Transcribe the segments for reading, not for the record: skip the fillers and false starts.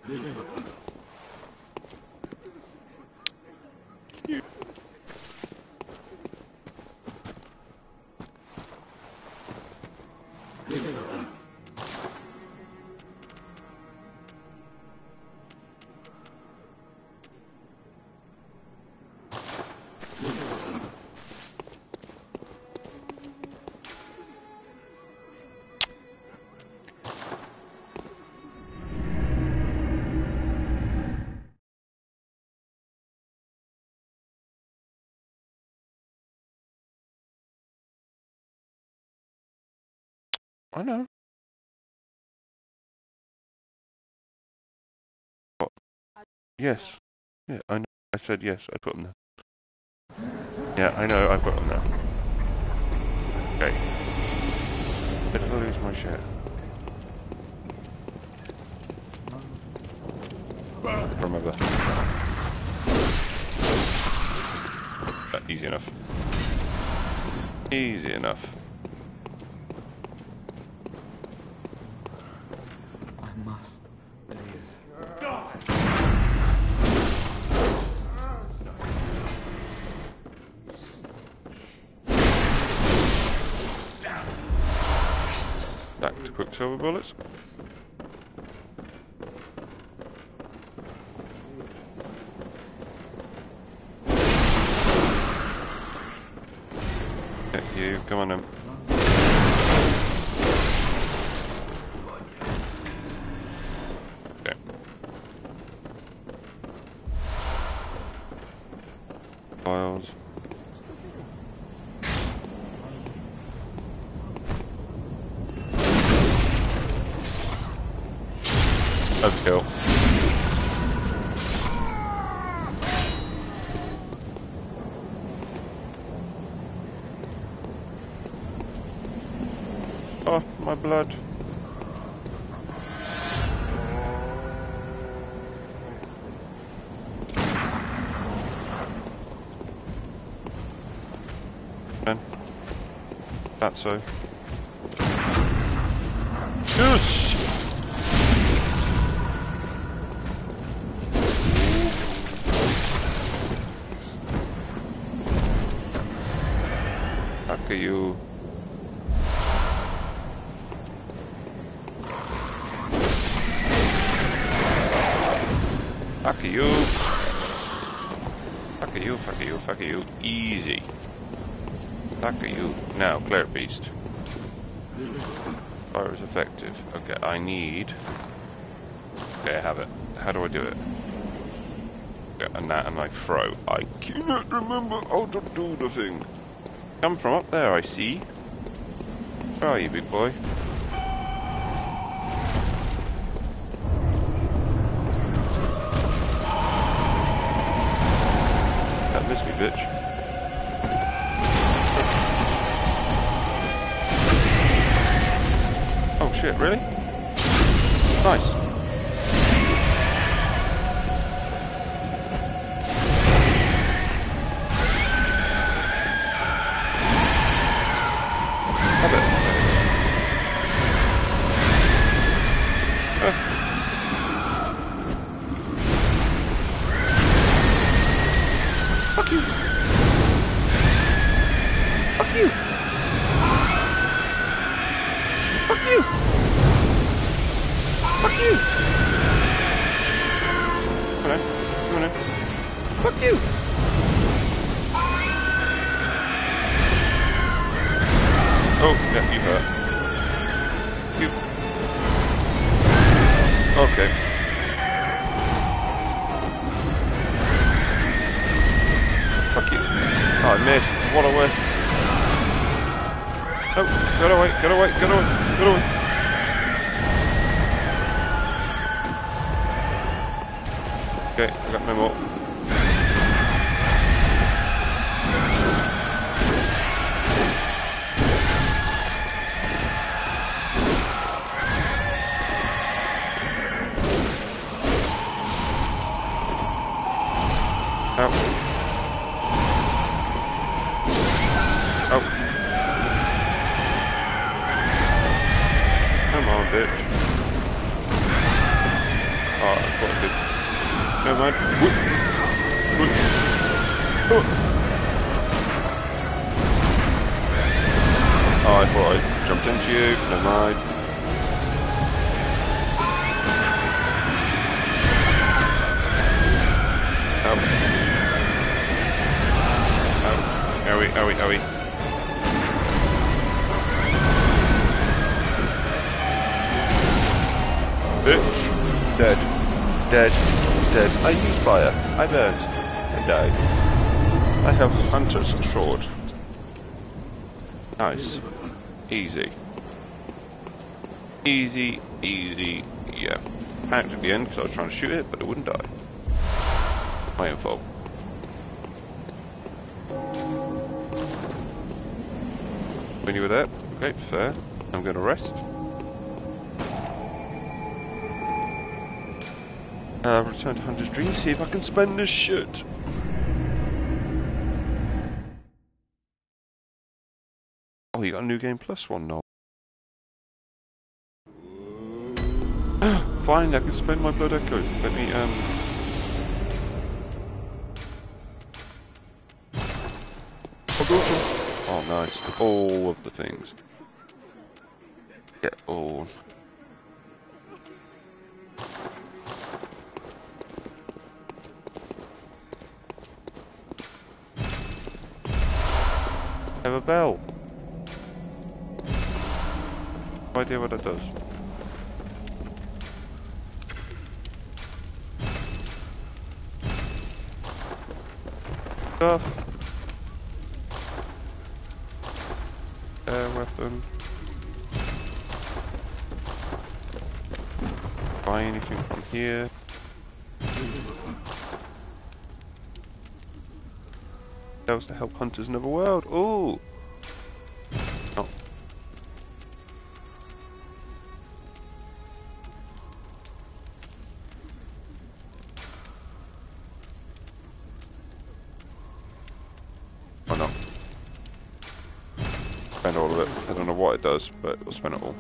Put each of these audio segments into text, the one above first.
I know. What? Yes. Yeah, I know. I said yes. I put them there. Yeah, I know. I put them there. Okay. Did I lose my shit? Remember. Easy enough. Easy enough. I must believe. Back to quicksilver bullets. Yeah, you, come on then. Okay. Files. Overkill. Oh, my blood. Ben. That's so. Yes! Fuck you. Fuck you. Fuck you, fuck you, fuck you. Easy. Fuck you. Now, Cleric Beast. Fire is effective. Okay, I need... Okay, I have it. How do I do it? Okay, and that and I throw. I cannot remember how to do the thing. Come from up there, I see. Where are you, big boy? That missed me, bitch. Oh shit, really? Nice. Have it. Fuck you. Fuck you. Fuck you. Fuck you. Come on, come on. Fuck you. Oh, yeah, you hurt. You. Okay. Fuck you. Oh, I missed. What a way. Oh, get away, get away, get away, get away. Okay, I got no more. Out. Oh. Come on, bitch. Oh, I thought I did. Never mind. Oh, I thought I jumped into you. Never mind. Owie. Bitch. Dead. I use fire. I learned. I died. I have hunter's sword. Nice. Easy. Yeah. Panicked at the end because I was trying to shoot it, but it wouldn't die. My own fault. When you were there, okay, fair. I'm going to rest. Return to Hunter's Dream, see if I can spend this shit. Oh, you got a new game plus one now. Finally, I can spend my blood echoes. Let me, Oh, nice. All of the things. Get all. I have a bell. No idea what it does. Stuff. Air weapon. Buy anything from here. That was to help hunters in the world. Ooh. Oh. Oh no. Spend all of it. I don't know what it does, but we'll spend it all.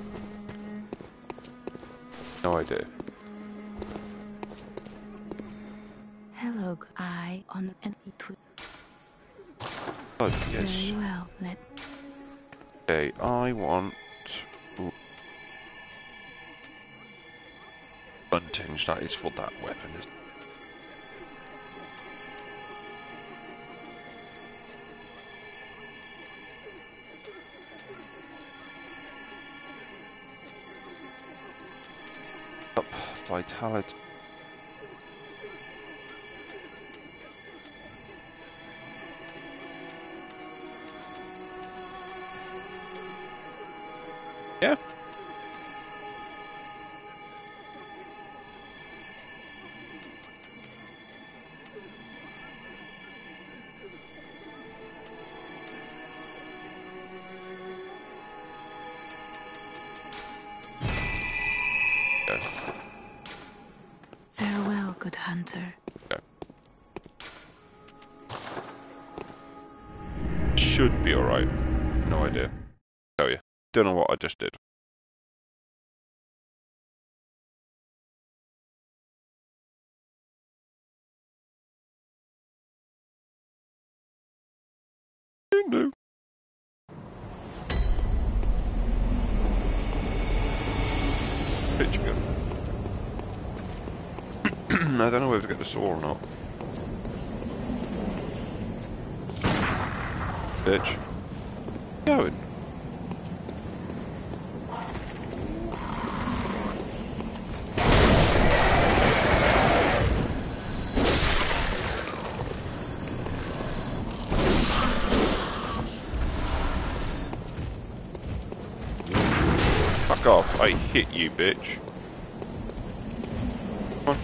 No idea. Hello, I on an e-tweet. Oh, yes. Very well, Okay, I want... Ooh. Buntinge, that is for that weapon, isn't it? Up, vitality. Yeah. farewell, good hunter. Okay. Should be alright. No idea. Tell you. Don't know what I just did. No. Picture gun. I don't know whether to get the saw or not. Bitch. Going. Fuck off, I hit you, bitch. Come on.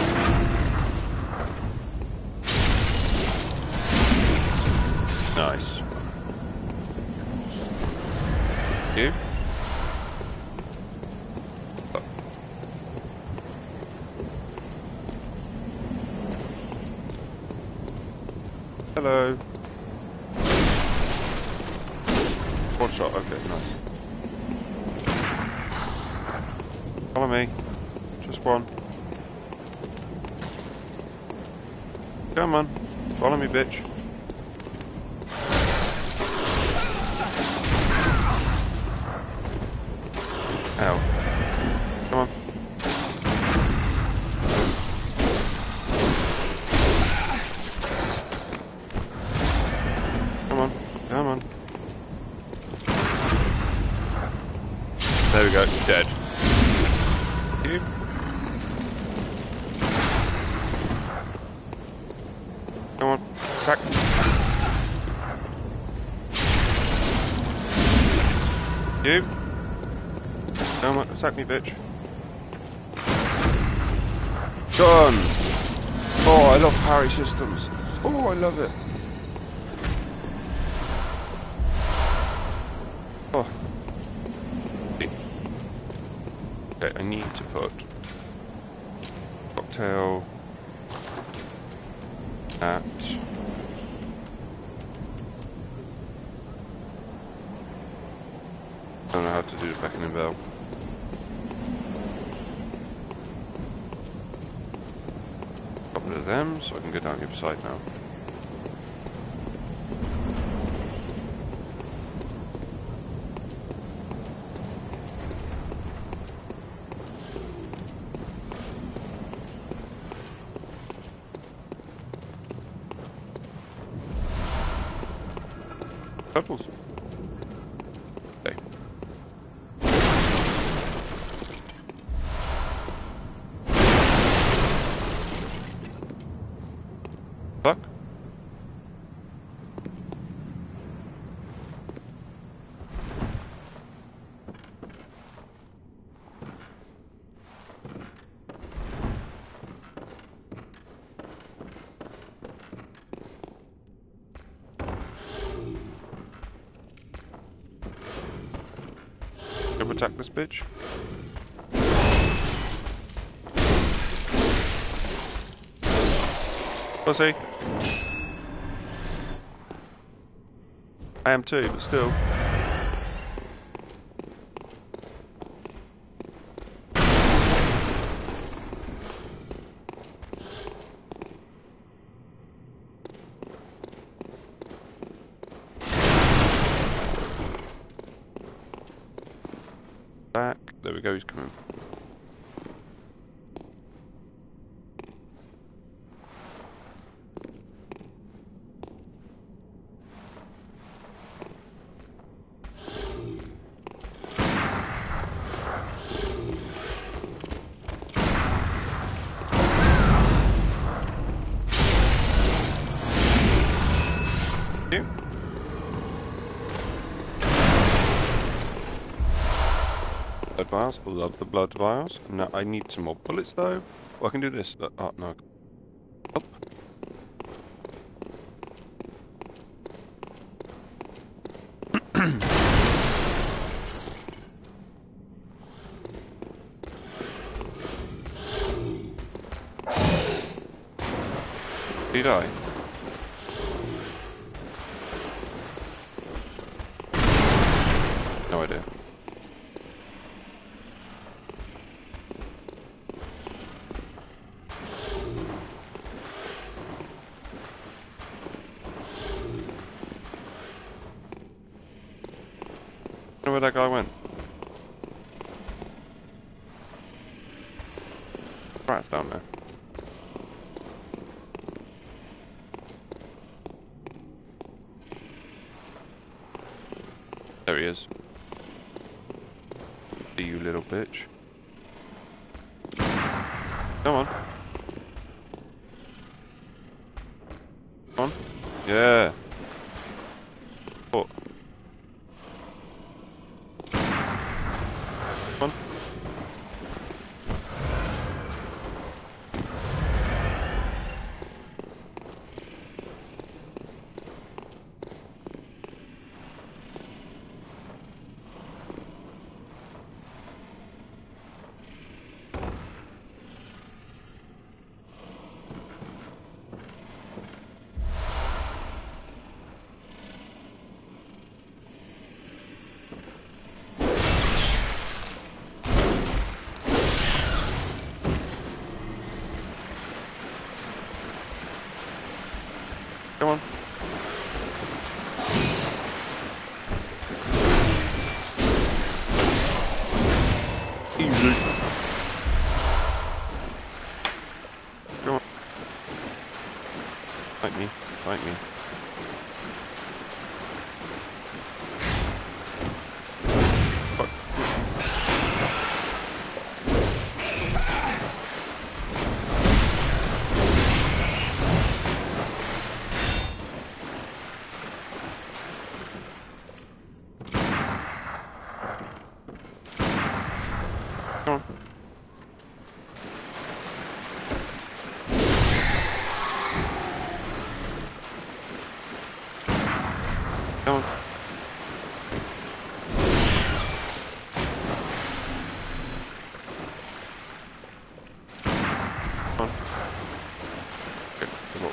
Nice. You? Oh. Hello. One shot, okay, nice. Follow me. Just one. Come on. Follow me, bitch. Ow. Come on. Come on. Come on. There we go. Dead. You. Come on. Attack. You. Come on. Attack me, bitch. Done. Oh, I love parry systems. Oh, I love it. Oh. Okay, I need to put cocktail at I don't know how to do the beckoning bell. Couple of them, so I can go down the other side now. Purples. Okay. Fuck. Ever attack this bitch? Pussy. I am too, but still. Back. There we go, he's coming. You. Blood vials, love the blood vials. No, I need some more bullets though. Well, I can do this. Oh no. Up. Did he die? No idea. I don't know where that guy went. Rat's down there. There he is. You little bitch. Come on. Come on. Yeah. What? Come on.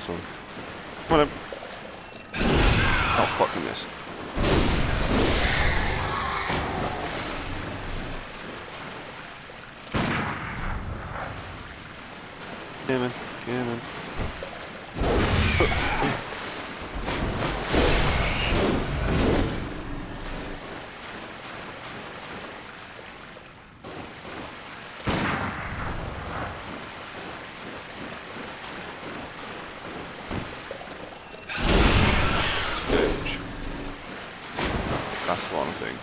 this one. Come on then. Oh, fucking this. Yeah, man. Yeah, man. That's one thing.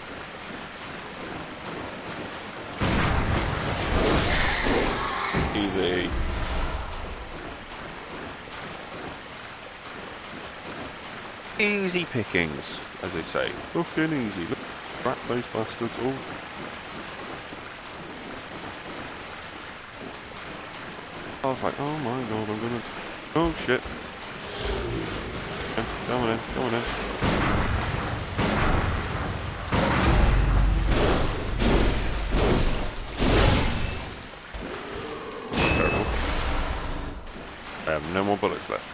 Easy. Easy pickings, as they say. Fucking easy. Look, rat-faced bastards. Oh. I was like, oh my god, I'm gonna... Oh shit. Yeah, go on in, go on in. Terrible. I have no more bullets left.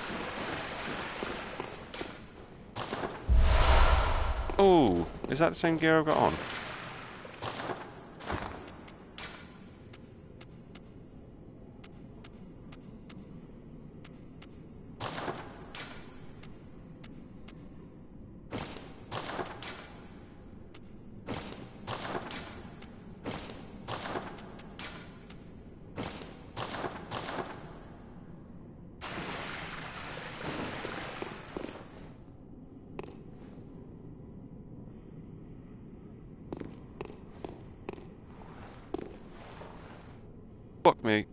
Oh, is that the same gear I've got on? Fuck me.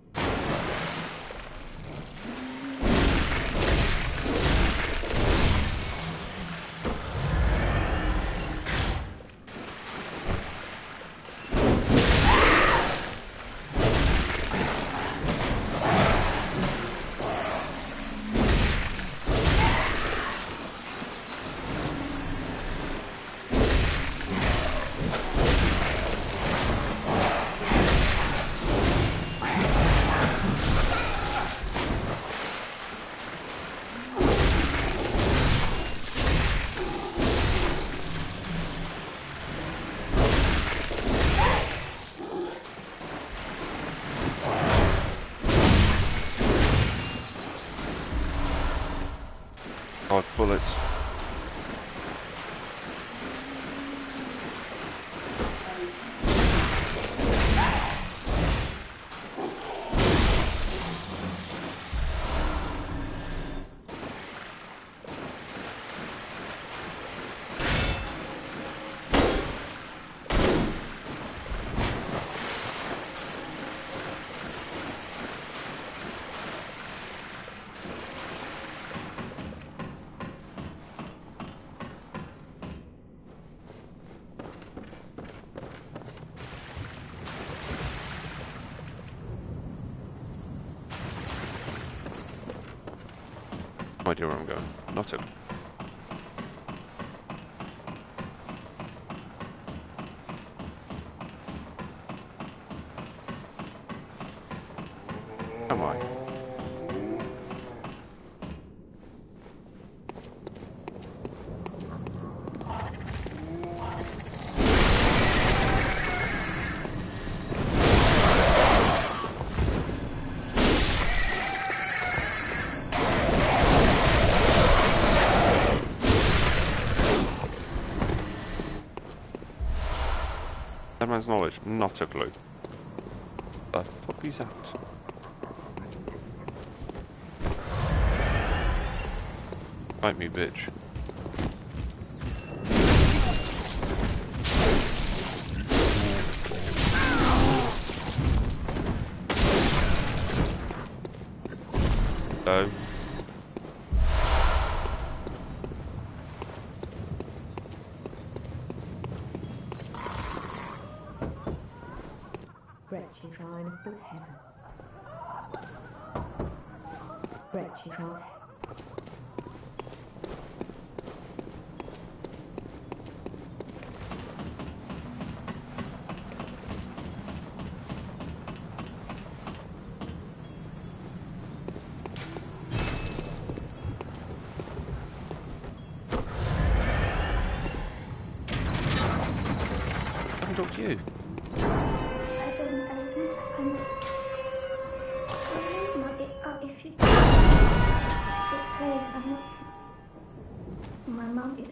God, bullets. No idea where I'm going. Not it. Am I? That man's knowledge, not a clue. The fuck is that? Fight me, bitch. So. Rectifying of the heaven. Rectify.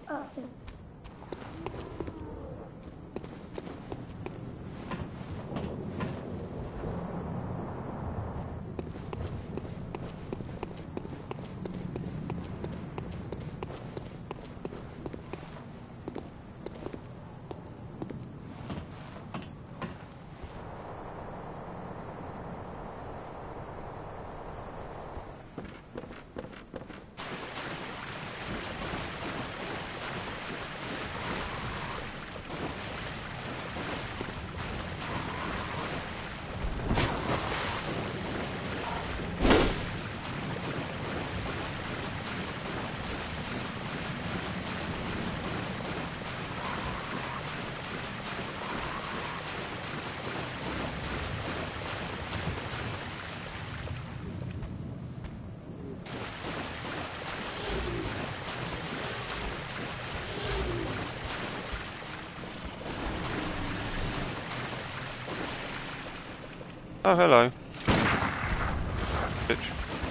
Oh, hello. Bitch.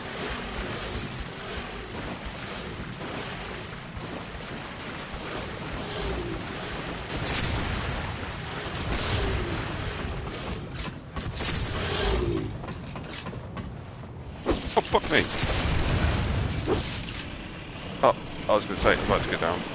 Oh, fuck me. Oh, I was going to say, I'm about to go down.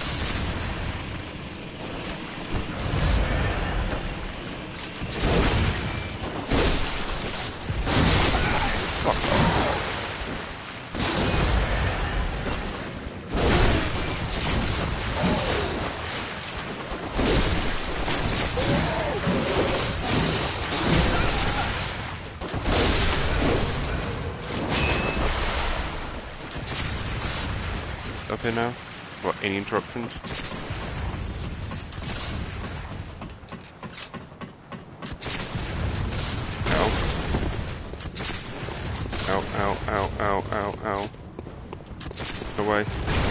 Up here now? What, any interruptions? Ow. Ow, ow, ow, ow, ow, ow. Away.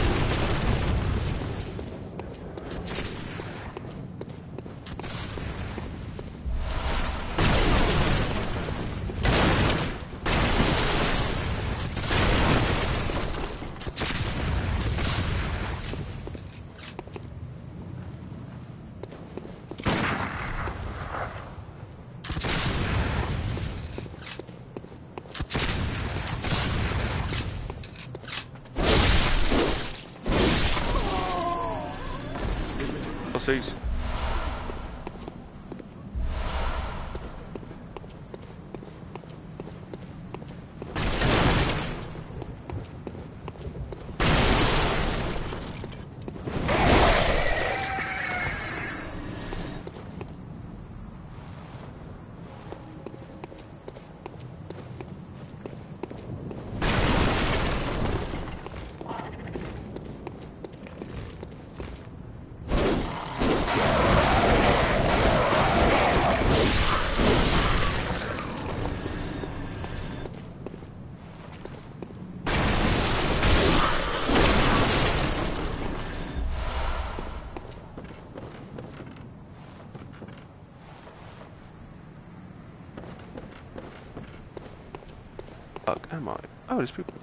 Pussies. Fuck am I? Oh, there's people.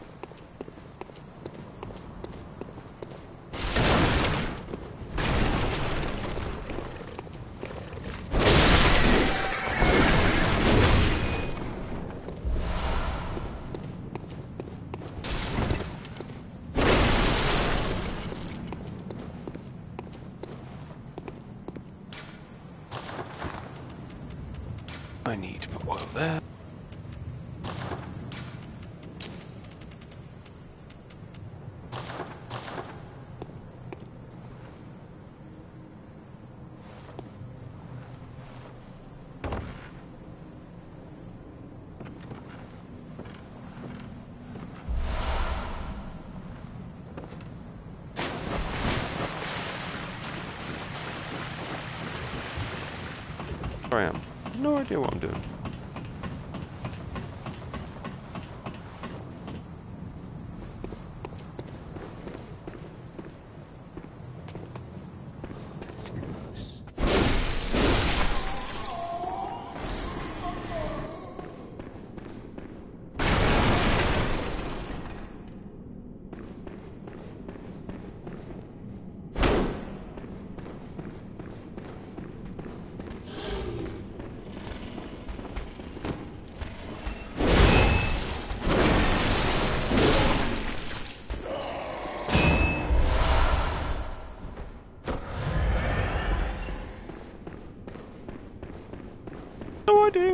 I need to put oil there. I am. No idea what I'm doing.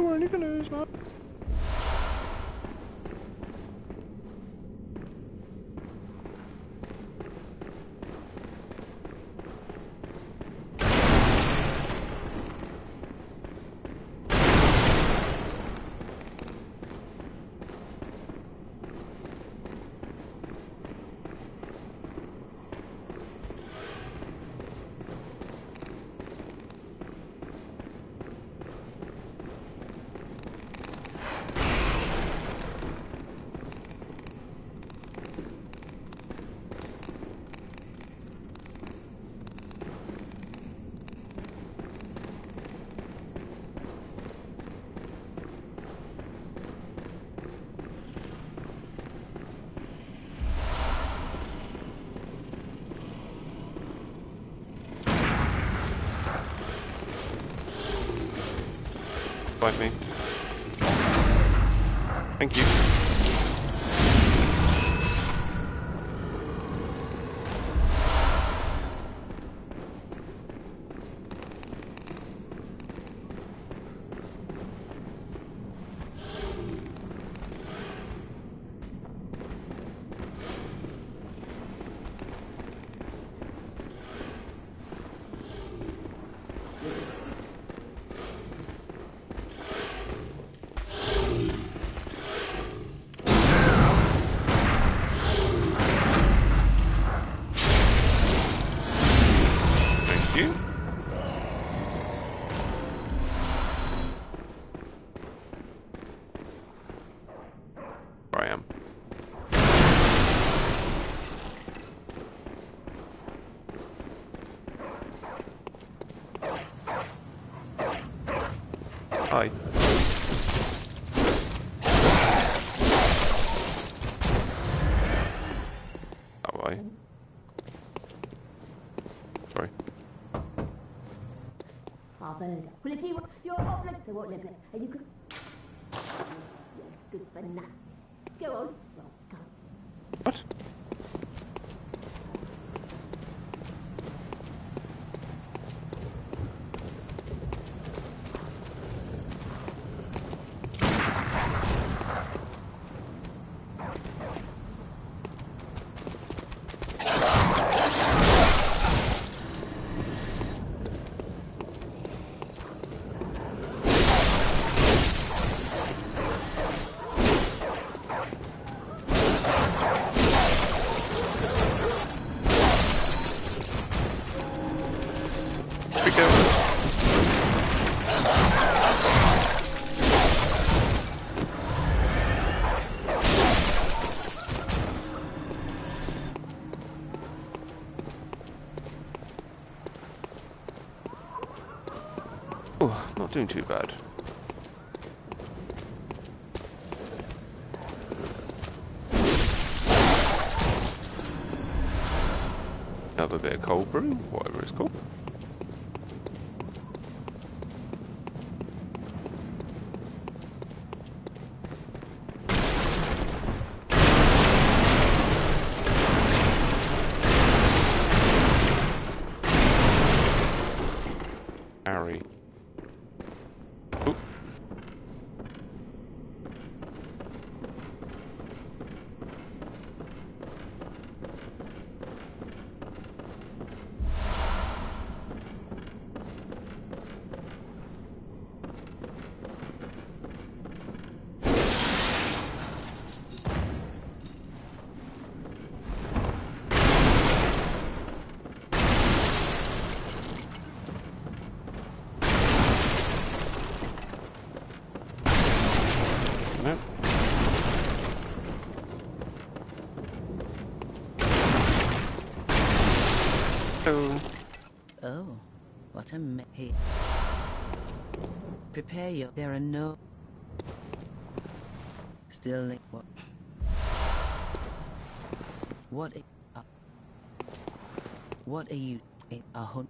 do anything else, man. Like me. Thank you. I am. Hi. That way. Sorry. Harvard. Well, if you're off limits, so what limit? And you could. Yes, good for nothing. Go on. Well, go. What? Oh, not doing too bad. Another bit of cold brew, whatever it's called. Harry. Oop. No. Oh. Oh, what a hey. Prepare your. There are no. Still, what? What are you? A hunt?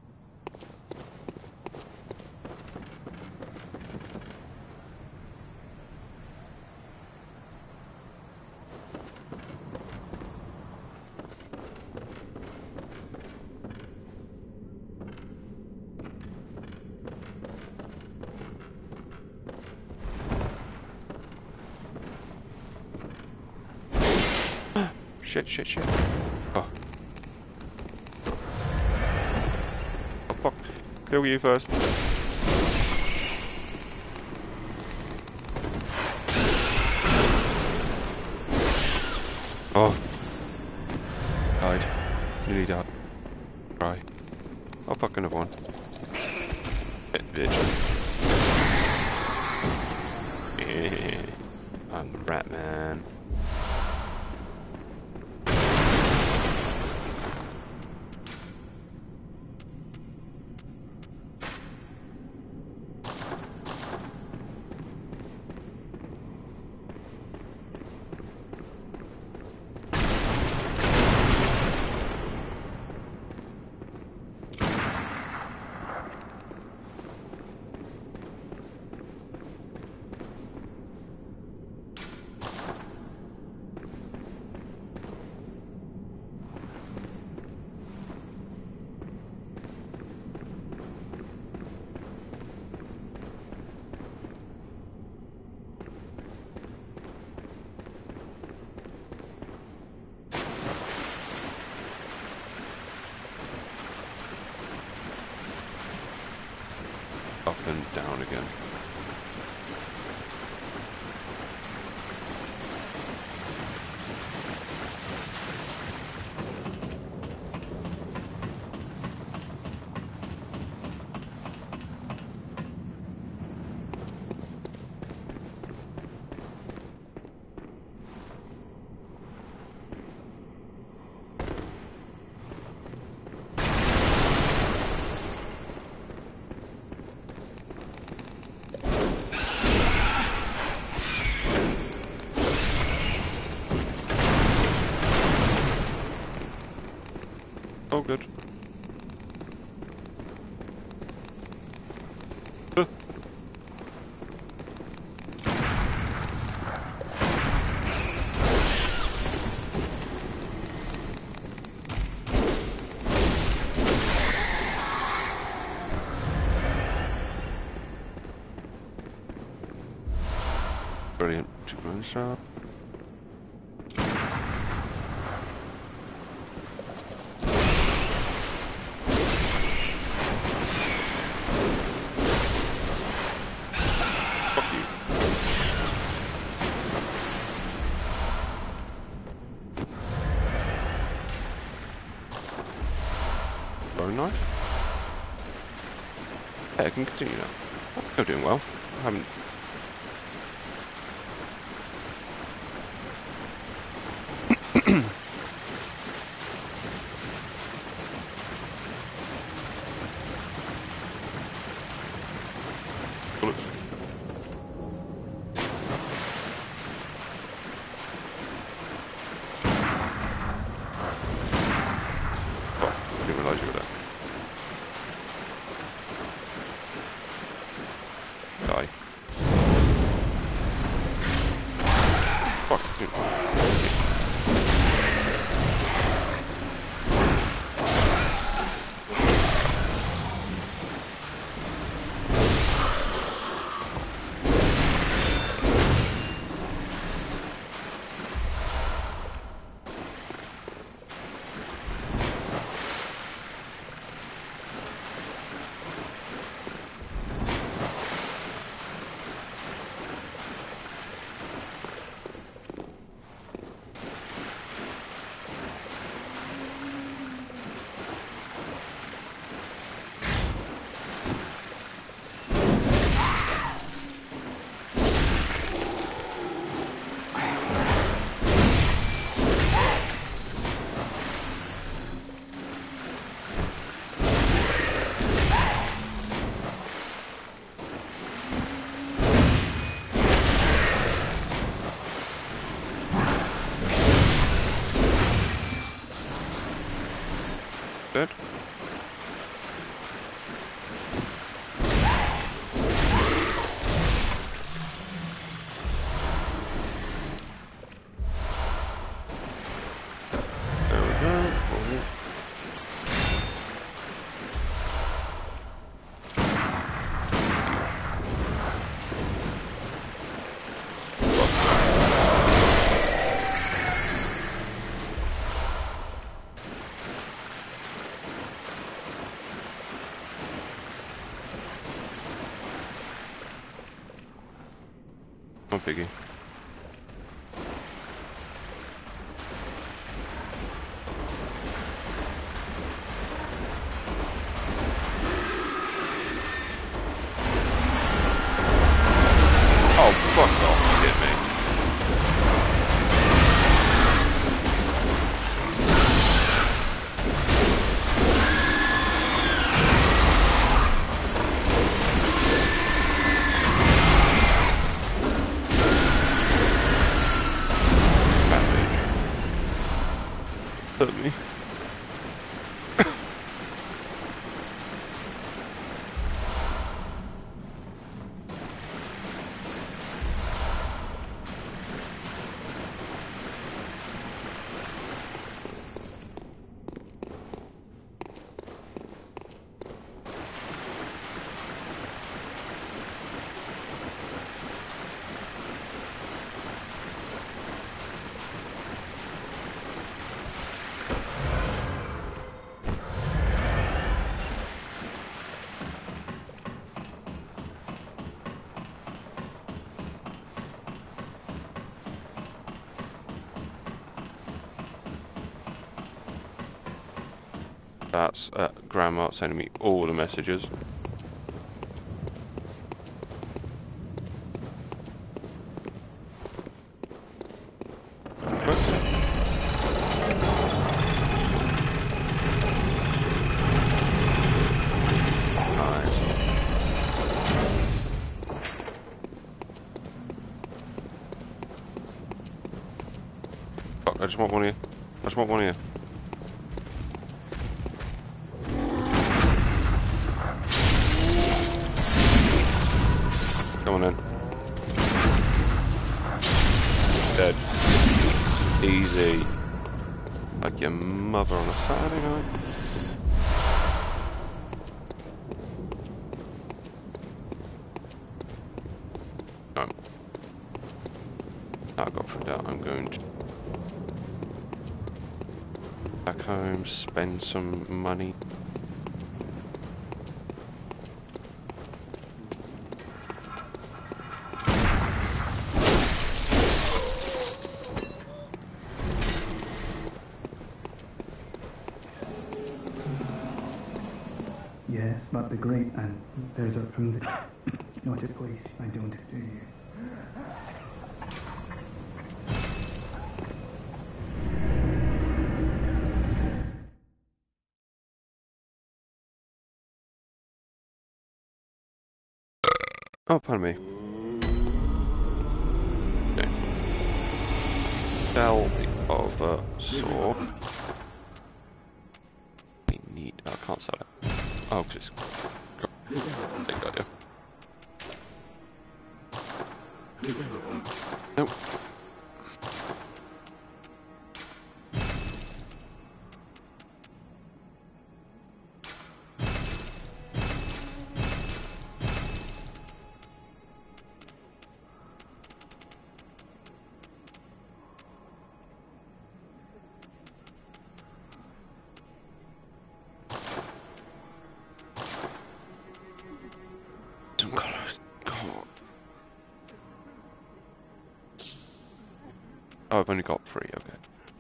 Shit, shit, shit. Oh. Oh, fuck. Kill you first. Oh. Died. Nearly died. Try. I'll fuck another one. Hit, bitch. Yeah. I'm the rat man. Up and down again. Oh, good. Brilliant. 2 grand shot. Bone knife? Yeah, I can continue now. Still doing well. I haven't. Bullets. Oh, I didn't realise you were there. Die. Fuck. Come on, Piggy. Oh, fuck off, hit me. Hurt me. That's Grandma sending me all the messages. Fuck, I just want one here. I just want one here. Come on in. Dead. Easy. Like your mother on a Saturday night. No. I got through that. I'm going to back home, spend some money. Yes, but the great and those are from the not a place I don't do you. Oh, pardon me. Okay. Sell the other sword. We need. Oh, I can't sell it. Oh, because it's. Big idea. Nope. Some colours. God. Oh, I've only got 3, okay.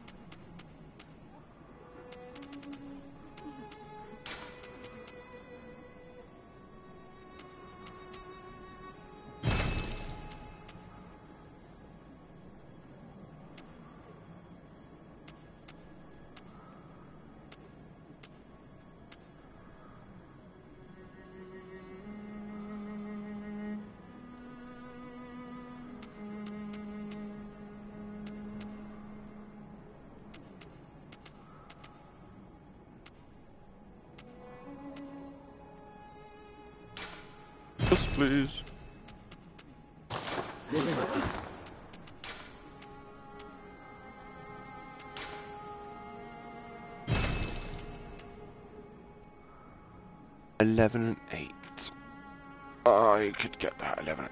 Yes, please. $11 and 8. I could get that 11.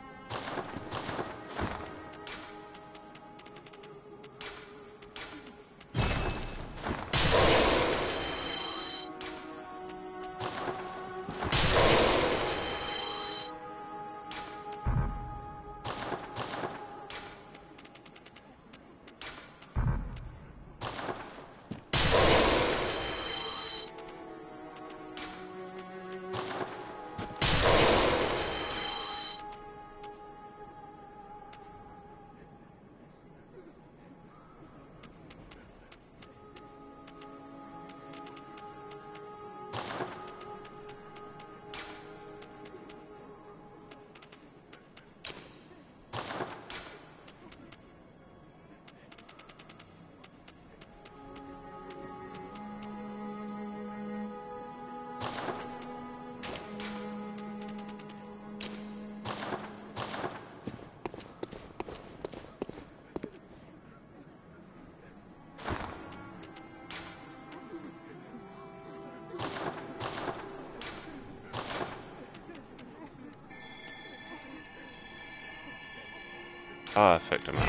Perfect amount.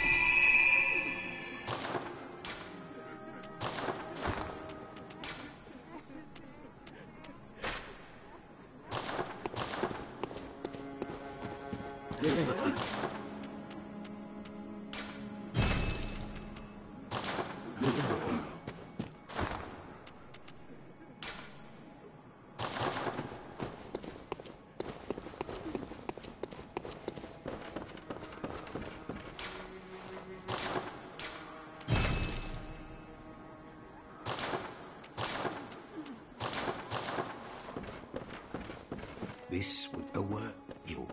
This would a work you'll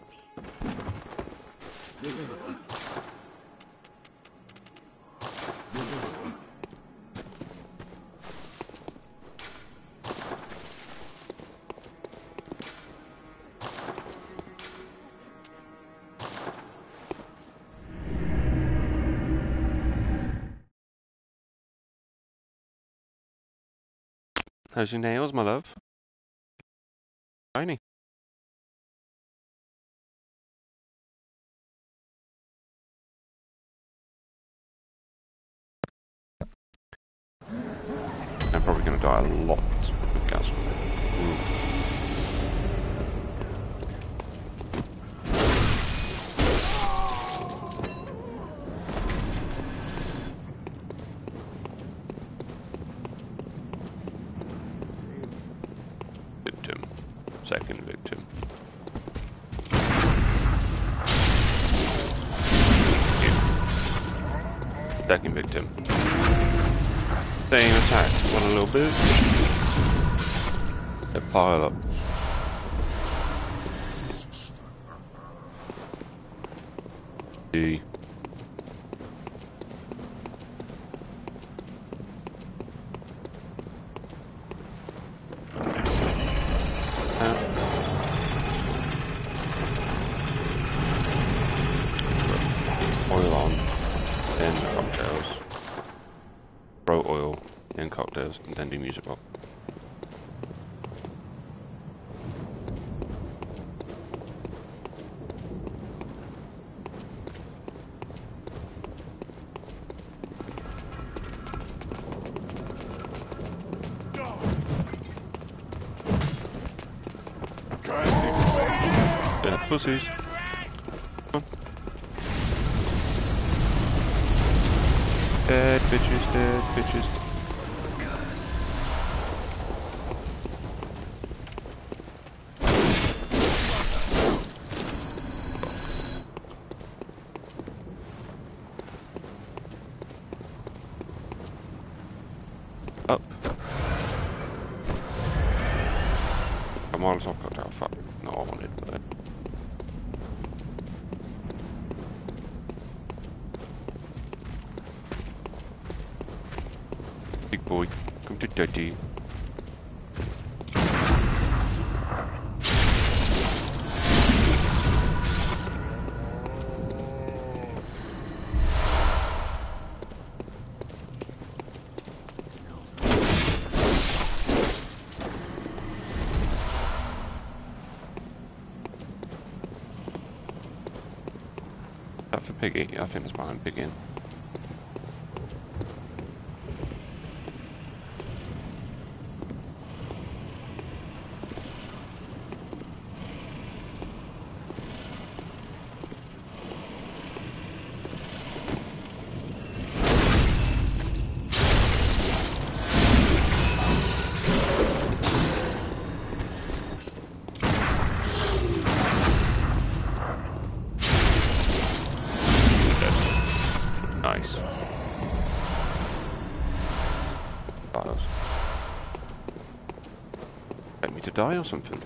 How's your nails, my love? Shiny. I'm probably going to die a lot with gas. Victim. Second victim. Second victim. Same attack. What a little bit. A pile up. D. Oil on, then cocktails. Throw oil, then cocktails, and then do music box. Yeah, pussies. Come on. Dead bitches, dead bitches. Up. A Molotov cocktail, fuck. No, I wanted that. Big boy, come to daddy. Is that for Piggy? Yeah, I think it's behind Piggy. Nice. Files. Expect me to die or something?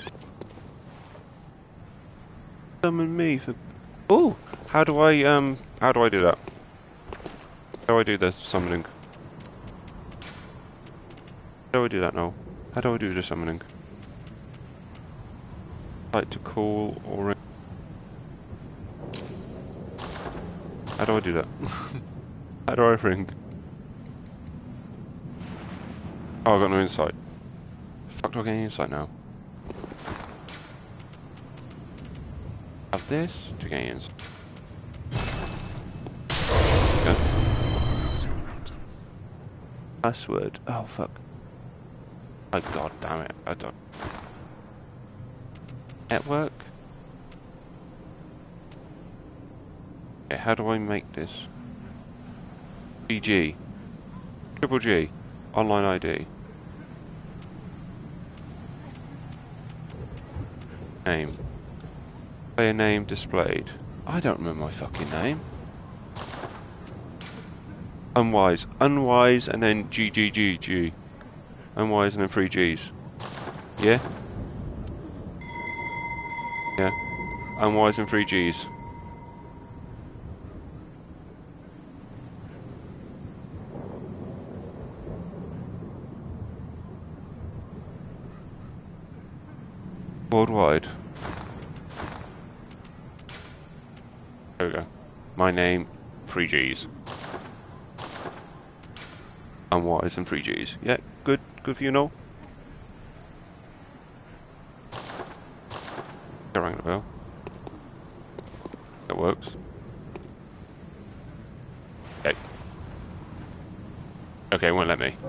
Summon me for. Oh, how do I do that? How do I do the summoning? How do I do that now? How do I do the summoning? Like to call or. How do I do that? How do I ring? Oh, I got no insight. Fuck, do I get any insight now? Have this to gain insight. Password. Oh fuck. Oh god damn it. I don't. Network? Okay, how do I make this? GG. Triple G. Online ID. Name. Player name displayed. I don't remember my fucking name. Unwise. Unwise and then GGGG. Unwise and then 3 Gs. Yeah? Yeah. Unwise and 3 Gs. Worldwide. There we go. My name, 3 Gs. Unwise and 3 Gs. Yeah, good for you, Noel. I rang the bell. That works. Okay. Okay, it won't let me.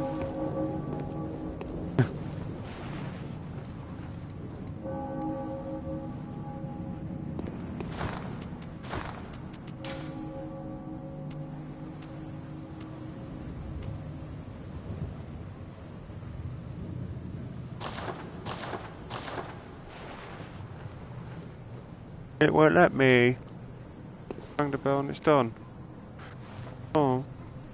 It won't let me. Rang the bell and it's done. Oh.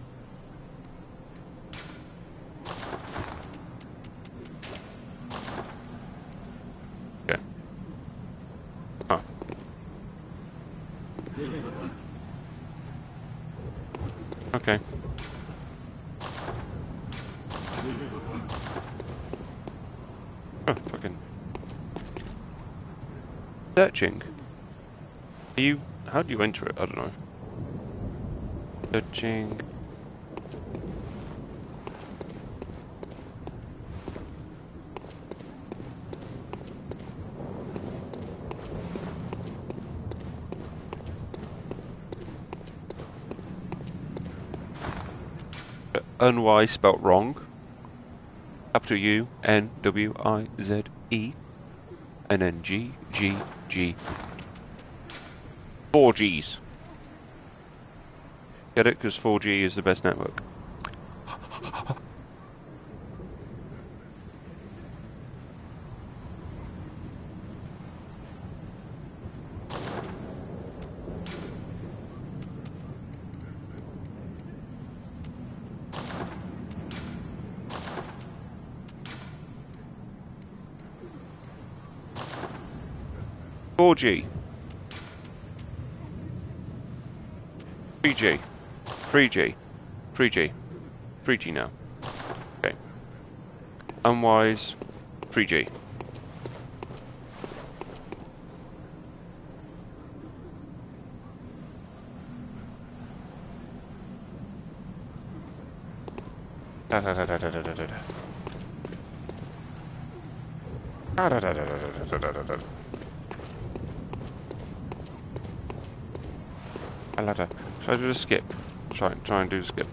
Yeah. Oh. Okay. Oh, fucking. Searching. How do you enter it? I don't know. Searching. Unwise spelt wrong. Capital U N W I Z E and then G G G. 4 Gs. Get it? Because 4G is the best network. Four G. 3G. 3G. 3G. 3G now. Okay. Unwise. 3G. Da da da da da da da da. Da da da da da da da da da. Try to do the skip. Try and do the skip.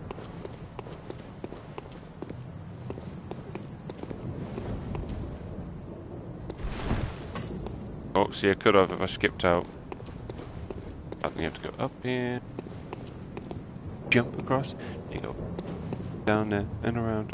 Oh, see, I could have if I skipped out. I think you have to go up here, jump across, you go down there and around.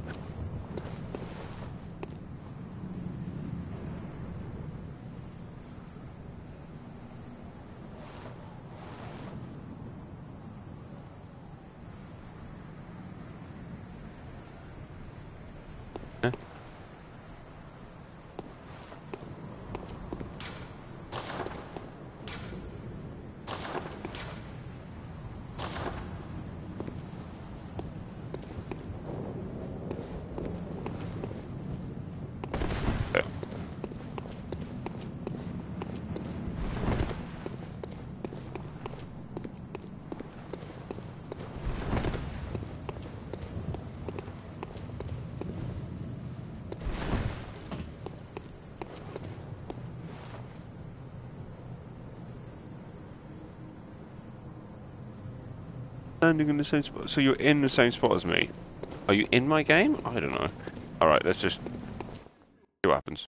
Standing in the same spot, so you're in the same spot as me. Are you in my game? I don't know. Alright, let's just see what happens.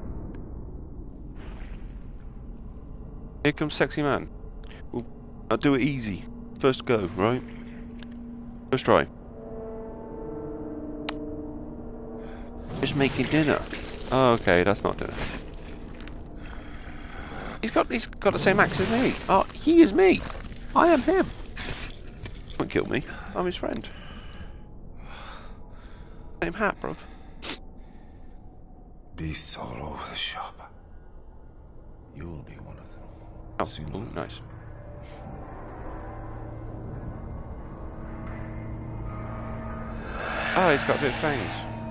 Here comes sexy man. I'll do it easy. First go, right? First try. Just making dinner. Oh, okay, that's not dinner. He's got the same axe as me. Oh, he is me. I am him. Won't kill me. I'm his friend. Same hat, bro. Beasts all over the shop. You'll be one of them. Oh, Soon. ooh, nice. Oh, he's got a bit of fangs.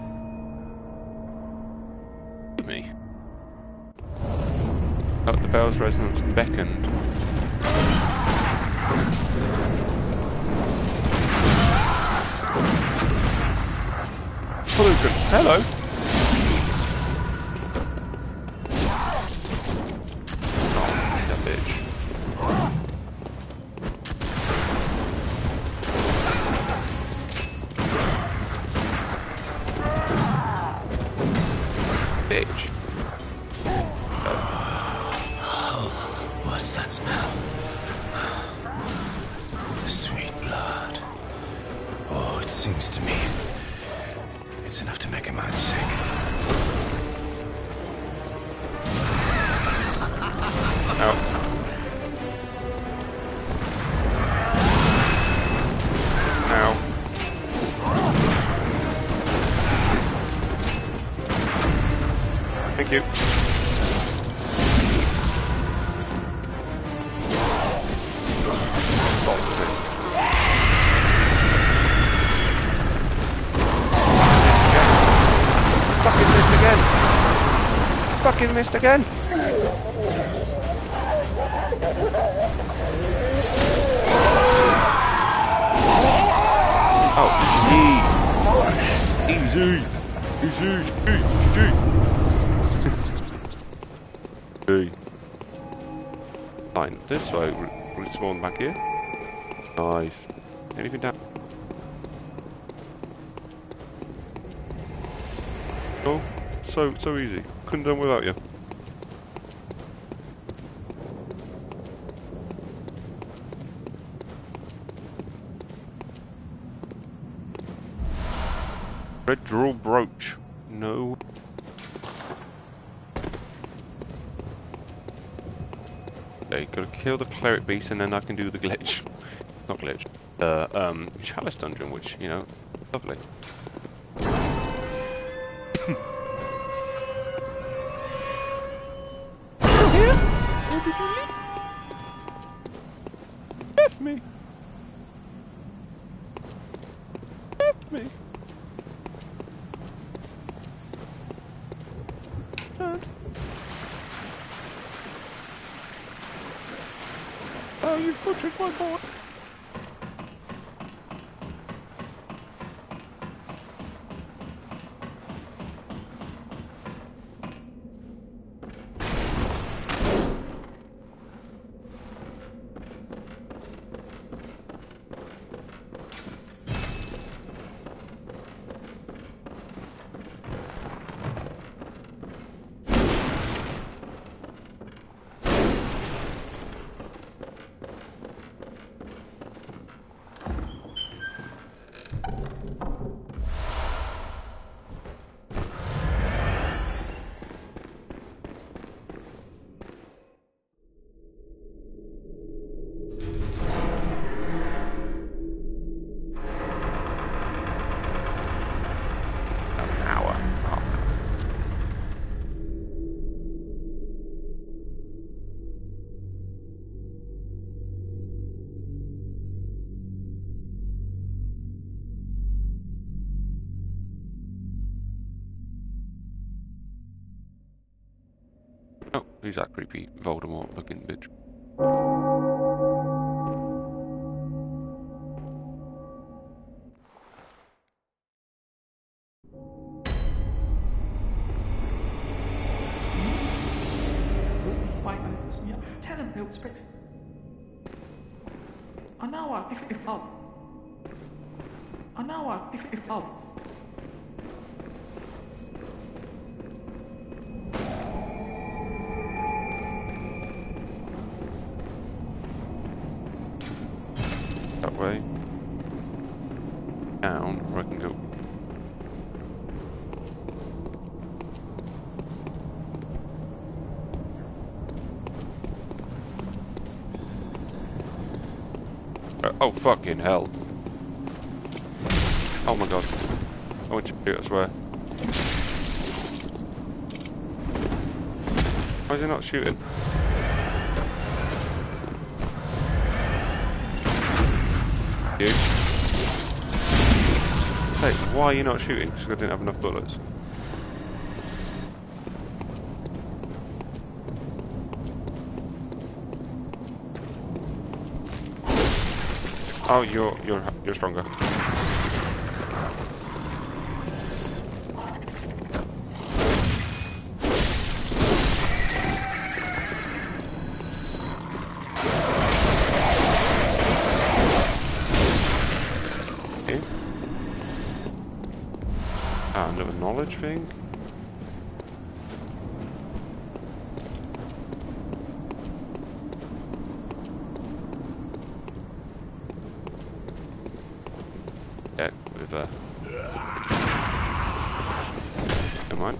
Me. Oh, the bell's resonance beckoned. Hello. Oh, that bitch. Bitch. What's that smell? Sweet blood. Oh, it sings to me. It's enough to make a man sick. Ow. Ow. Thank you. Fucking missed again. Oh, easy. Easy. Fine. This way. Will it spawn back here? Nice. Anything down? Oh, so easy. Couldn't done without you. Red draw brooch. No. Okay, gotta kill the cleric beast and then I can do the glitch. Not glitch. Chalice dungeon, which, you know, lovely. Left me. Sad. Oh, you butchered my board. Oh, who's that creepy Voldemort looking bitch? Tell him he'll spread. I know if an hour if up. That way. Down, where I can go. Oh, fucking hell. Oh my god. I want you to shoot, I swear. Why is he not shooting? You? Hey, why are you not shooting? Because I didn't have enough bullets. Oh, you're stronger. Okay. Ah, another knowledge thing. Yeah, with never mind.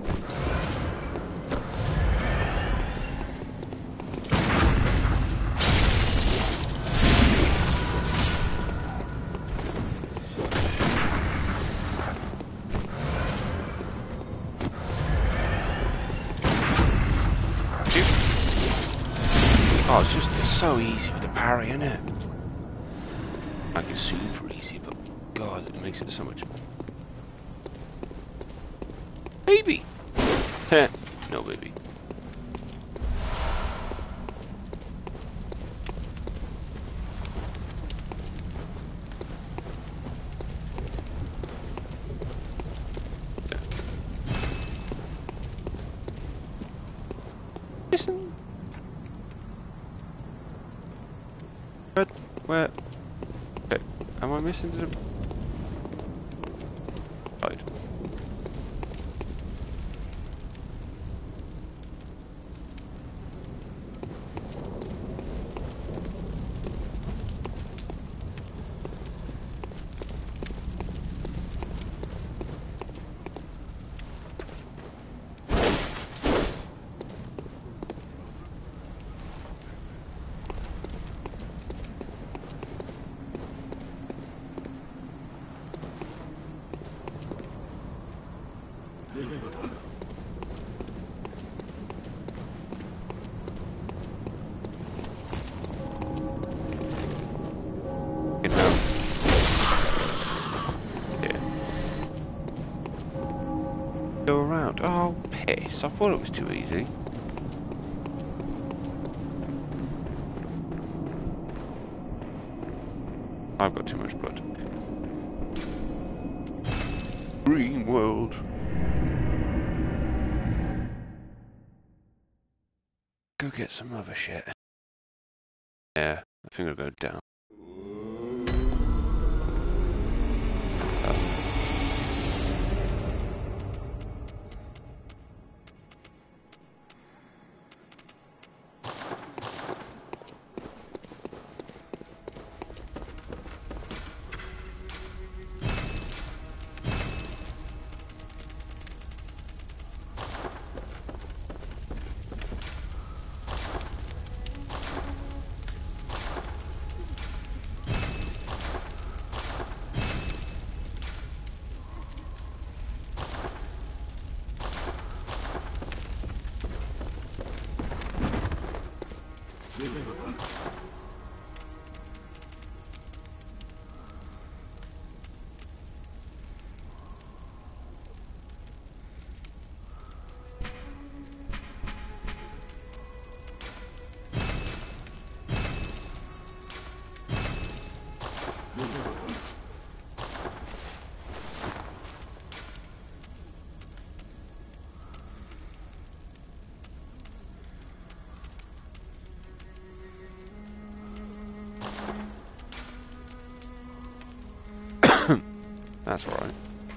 Oh, it's just so easy with the parry, isn't it? Like it's super easy, but God, it makes it so much. Baby! Heh, no baby. Listen. Where? Okay. Am I missing the side? Go around. Oh, piss. I thought it was too easy. I've got too much blood. Green world. Go get some other shit. Yeah, I think I'll go down. That's alright.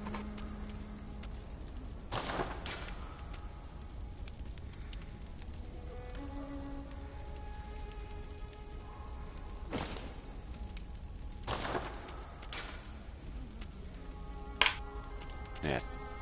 Yeah.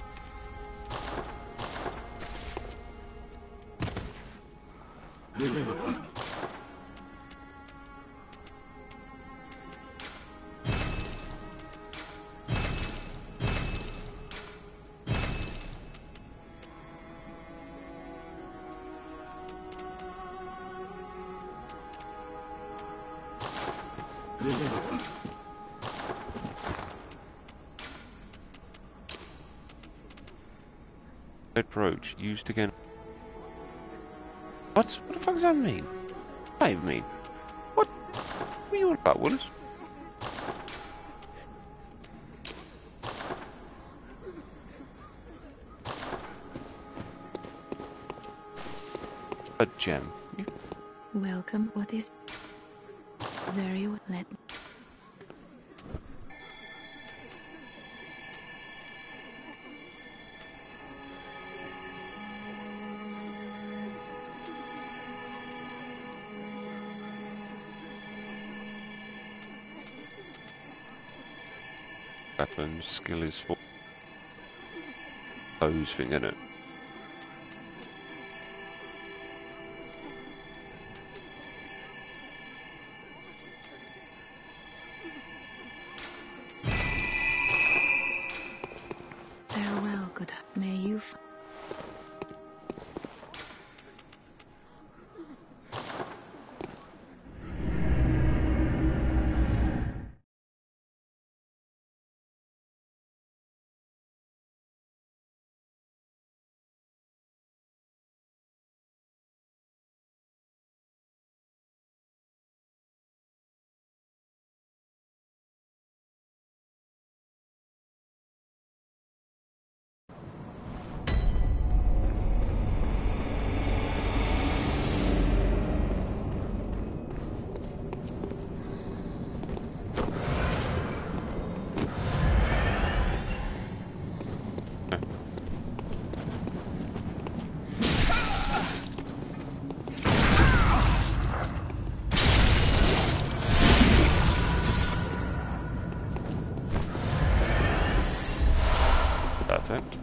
Approach used again. What? What the fuck does that mean? What does that even mean? What? What are you on about, Willis? A gem. You... Welcome. What is... Very well. Let... Weapon skill is for those thing, isn't it? Farewell, good. May you... Perfect.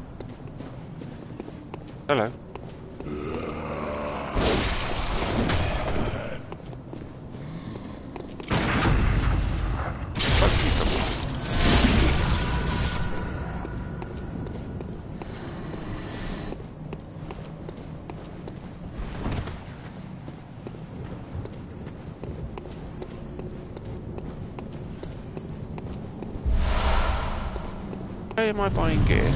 Hello. Why am I buying gear?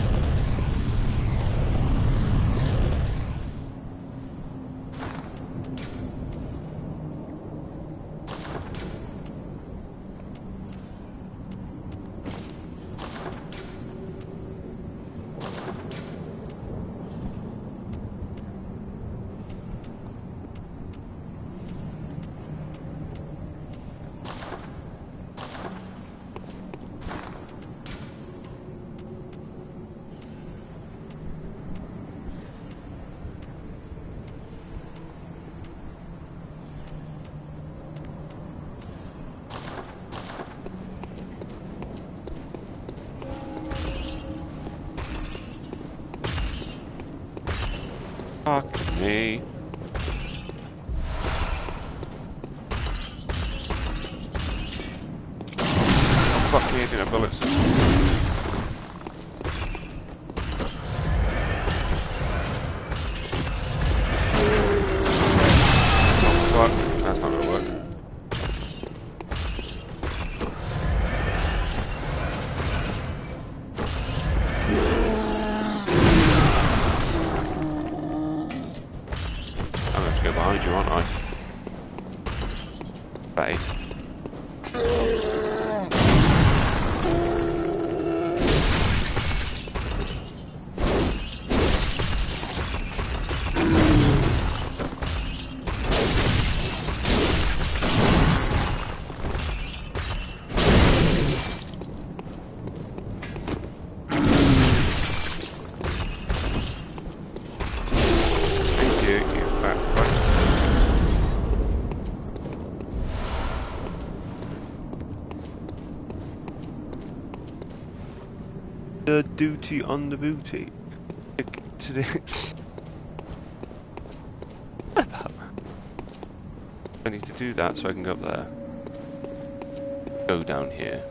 Fuck me. Fuck me, I didn't have bullets. Oh fuck, that's not gonna work. Behind you, aren't I? Bait. The duty on the booty. To the I need to do that so I can go up there. Go down here.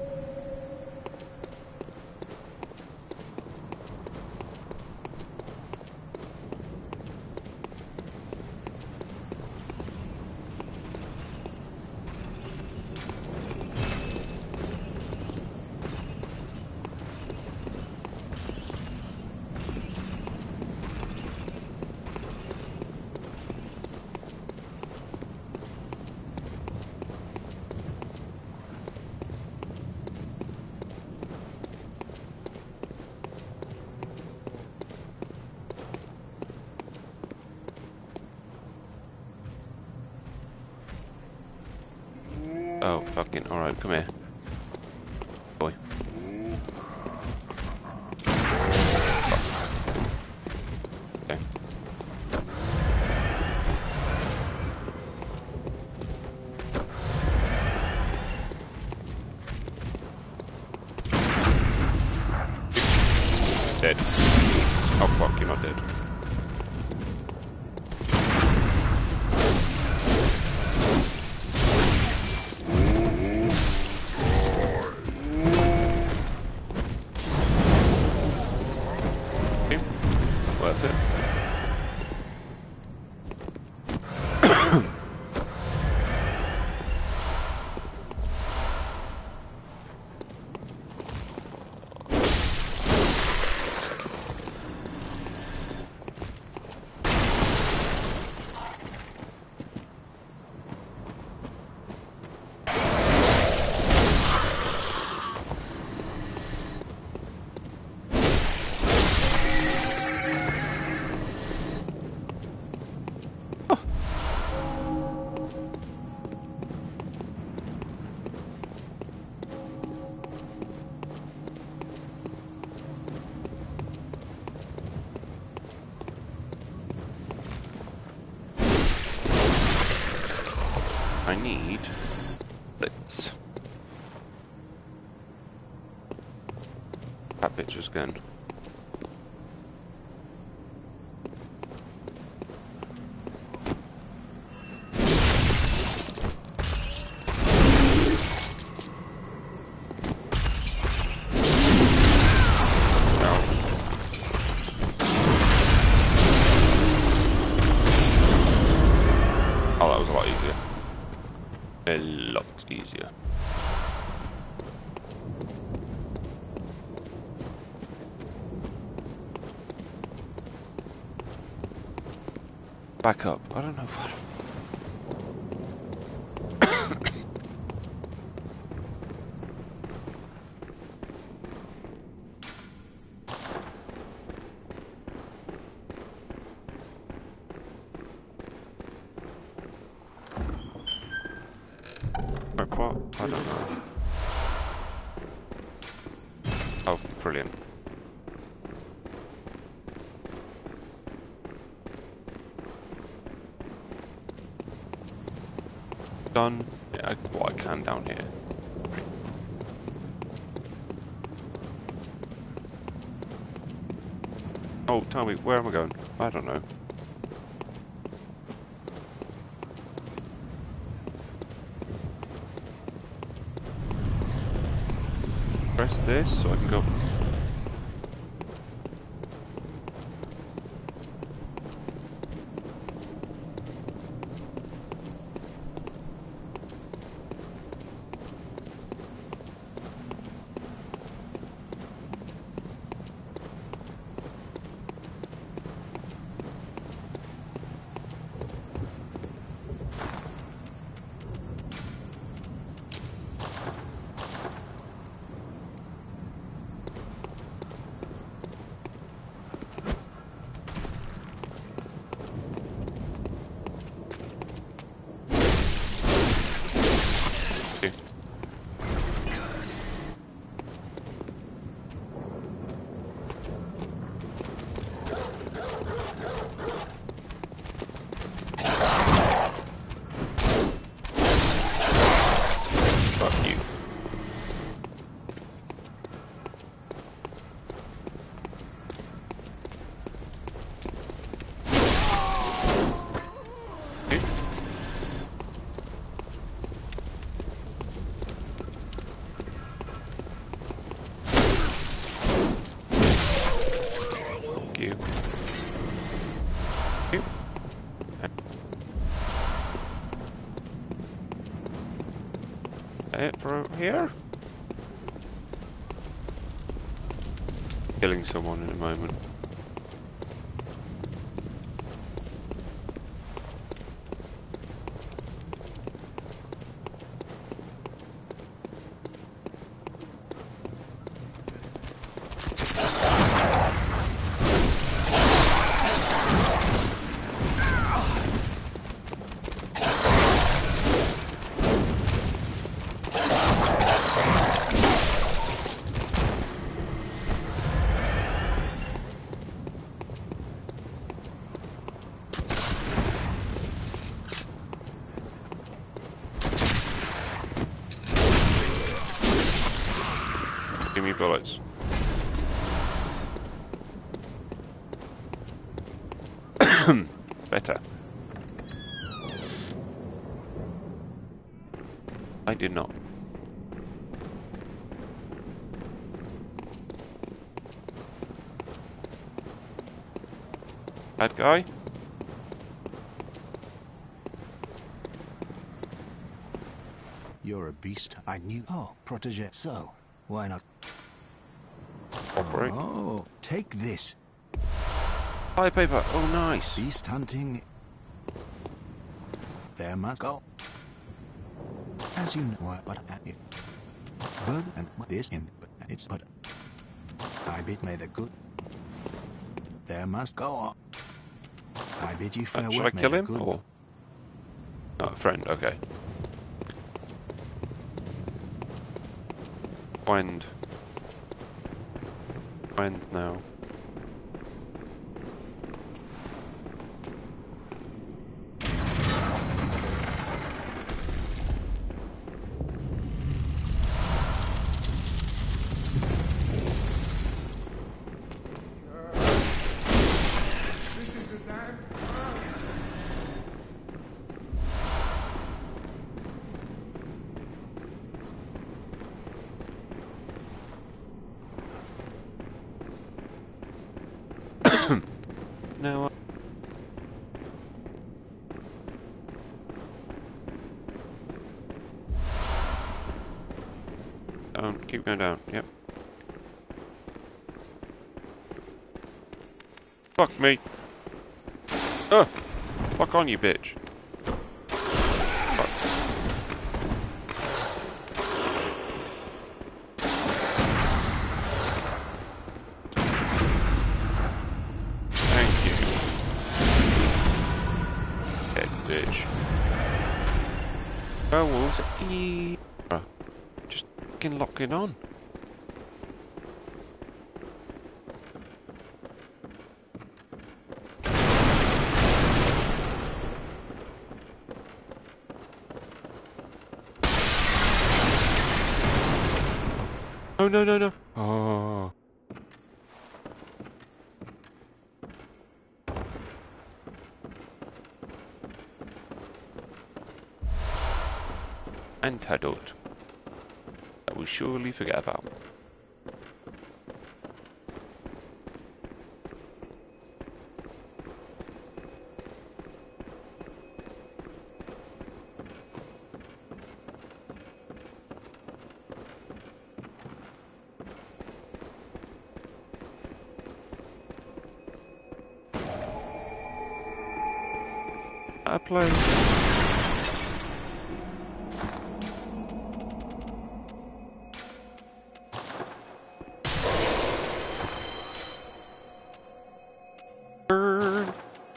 Oh, fucking, alright, come here. Boy. Okay. Dead. Oh fuck, you're not dead. Worth it. I need this. That picture's gone. Oh, that was a lot easier. A lot easier. Back up. I don't know what. What? I don't know. Oh, brilliant. Done. Yeah, what I can down here. Oh, tell me, where am I going? I don't know. Press this so I can go. It for here? Killing someone in a moment. Give me bullets. Better. I did not. Bad guy? You're a beast. I knew. Oh, protege. So, why not? Operate. Oh, take this. Fire paper. Oh, nice. Beast hunting. There must go. As you know, but at it. Bird and this in, but it's but. I bid may the good. There must go on. I bid you farewell. Should I kill him? Good. Or? Oh, friend, okay. Wind. Wind now. No. Keep going down. Yep. Fuck me. Oh, fuck on, you bitch. Fuck. Thank you. Dead bitch. Werewolves are just fucking locking on. Oh no no no! Oh. Antidote. That we'll surely forget about. A plane. Burn.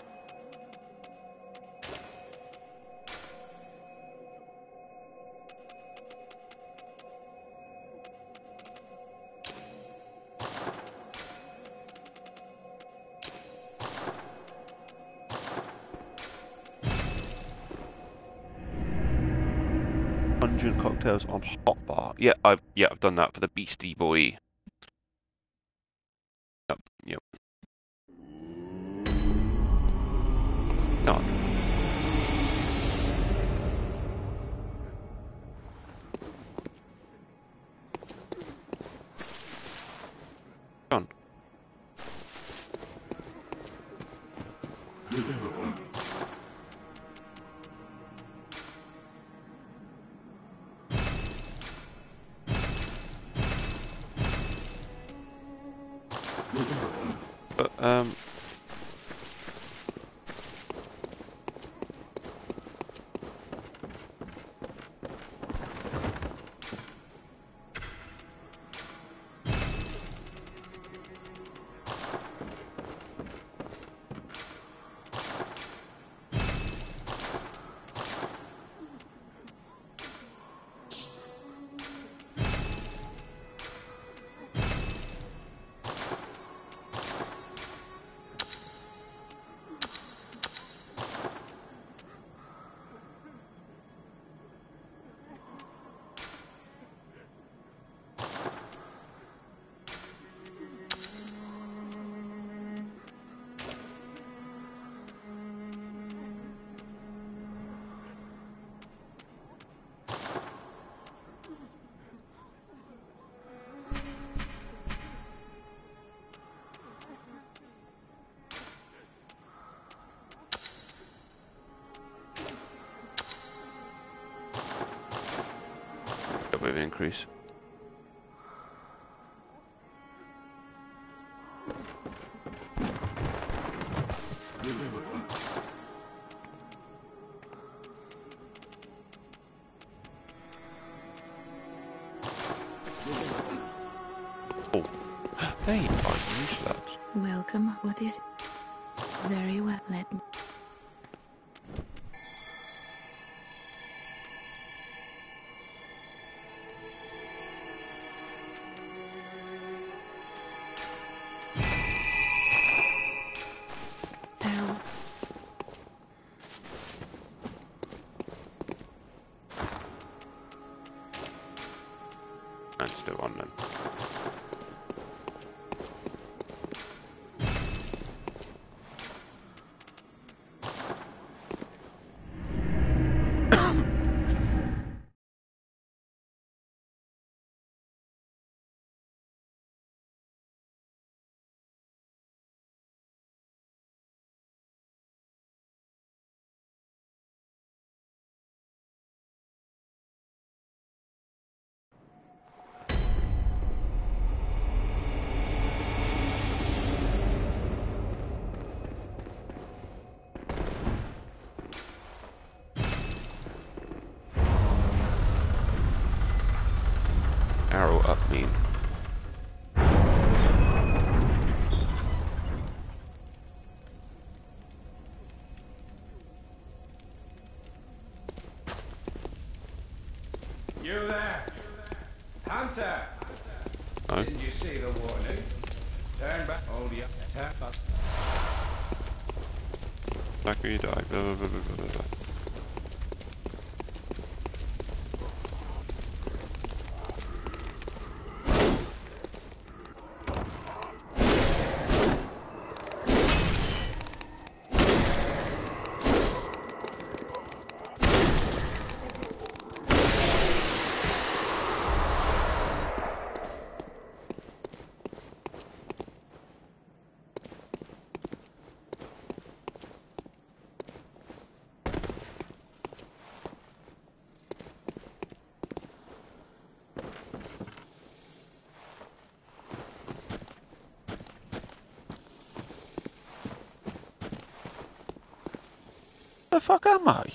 Pungent cocktails on hot bar. Yeah, I've done that for the Beastie Boy. Yep. Done. Done. A bit of increase. Oh, hey, I used that. Welcome. What is it? Very well. Let me. Farewell. And still on then. Arrow up mean. You there? Hunter! No. Didn't you see the warning? Turn back. Hold you. Turn back. Like you die. Blah, blah, blah, blah, blah, blah. The fuck am I?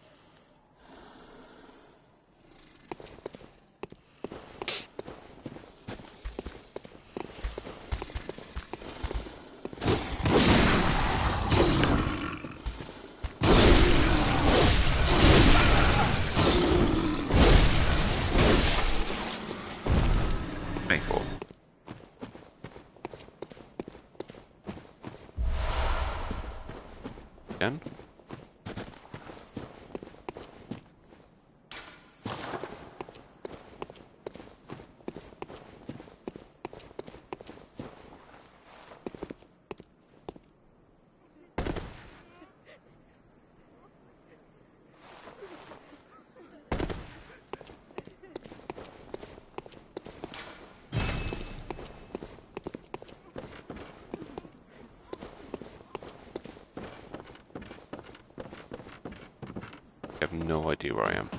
Mayfor. Again? I have no idea where I am.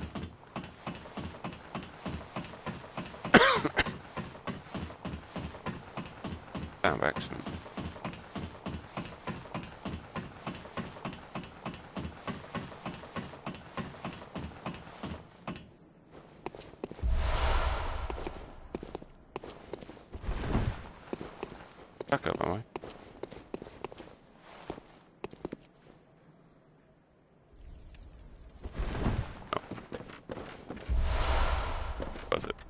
Sound accident. Back up, am I? Does it?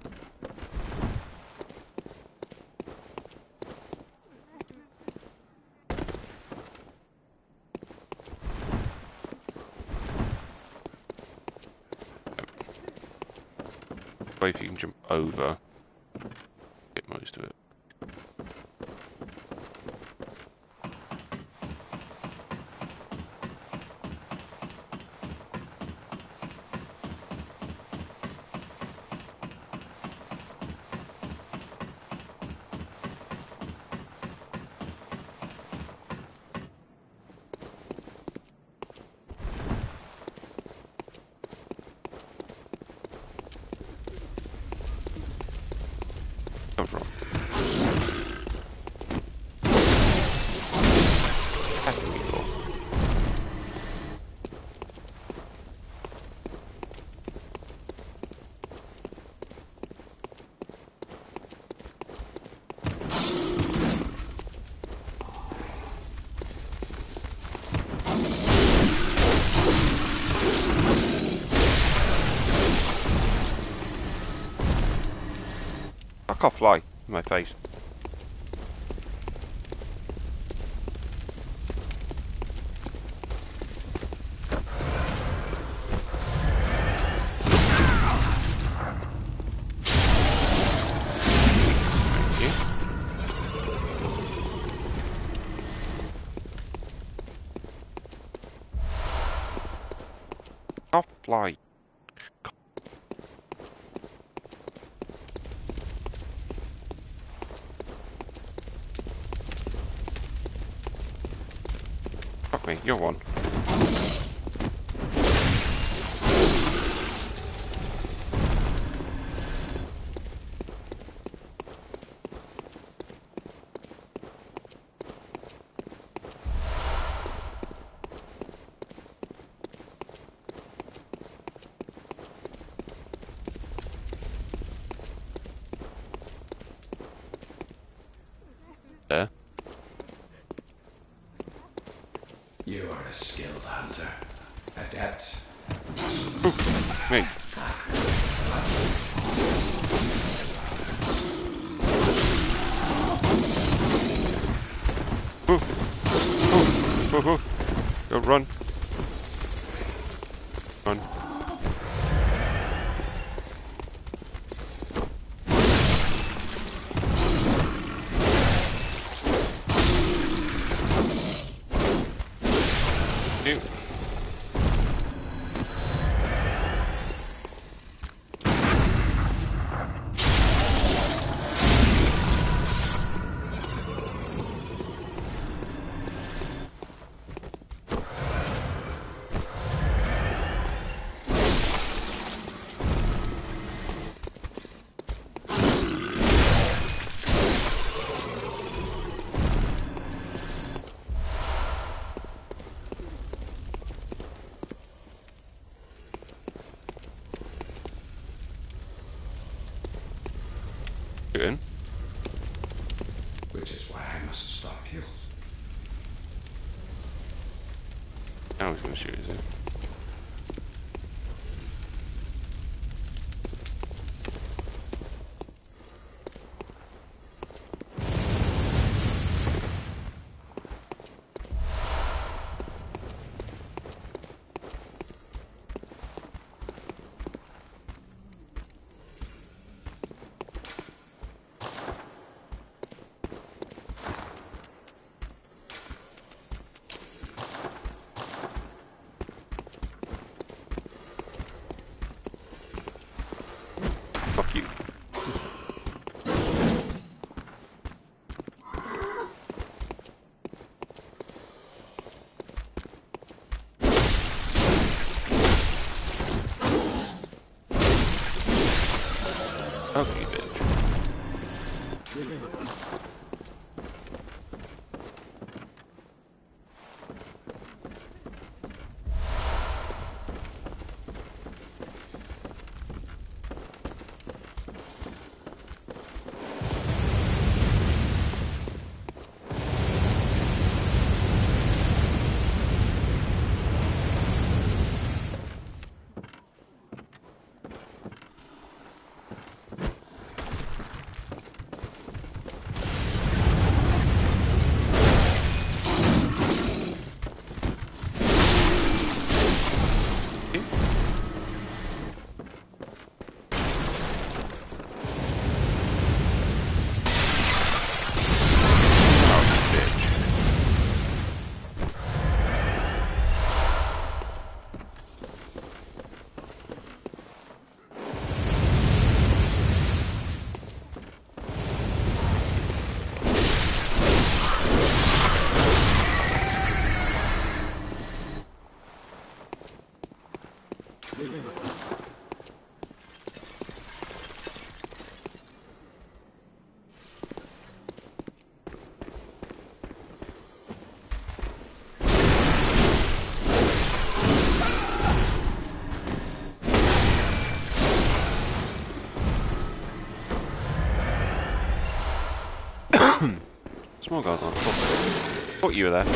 Wait, if you can jump over, get most of it. Come from? Happy people. I can't fly in my face. Thank you. Can't fly. Fuck me, you're one. There. You are a skilled hunter. Adept. Me. Go run. Run. You. Get in. Which is why I must stop you. Now he's gonna shoot, is it? Fuck you. Okay, bitch. Small guys on. Thought you were there.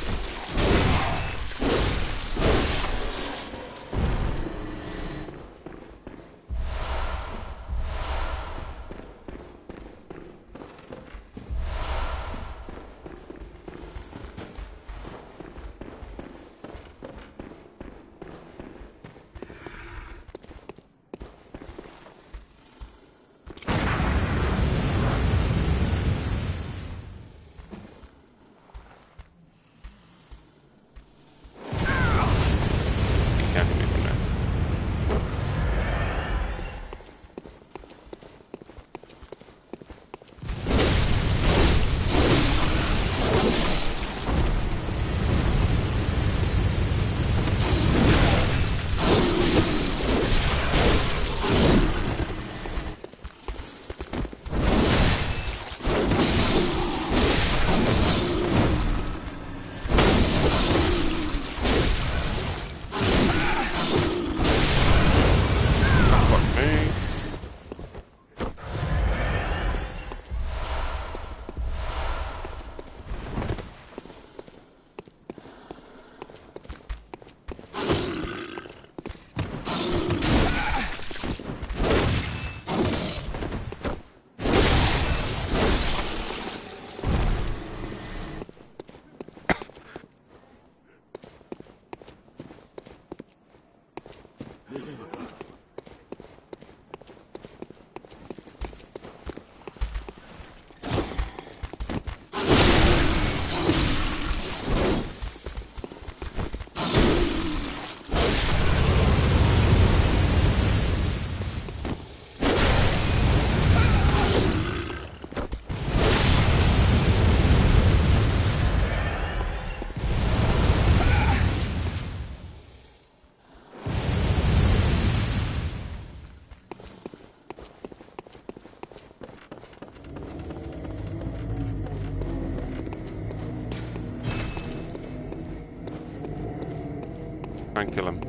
Try and kill him.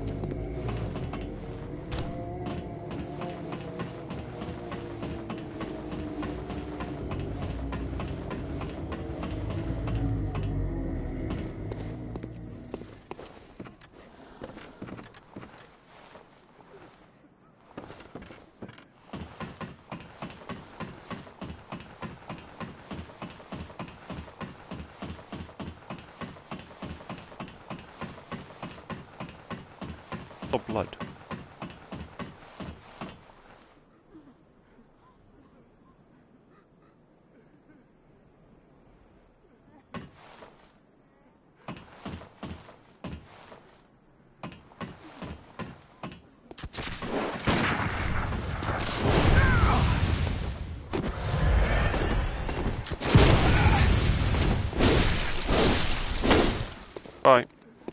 Oh, blood. Bye.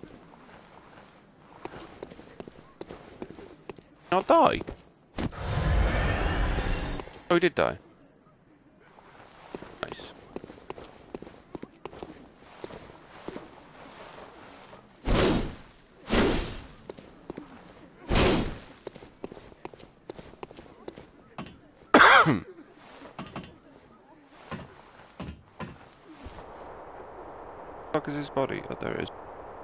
Not die? Oh, he did die. Nice. Fuck is his body? Oh, there it is.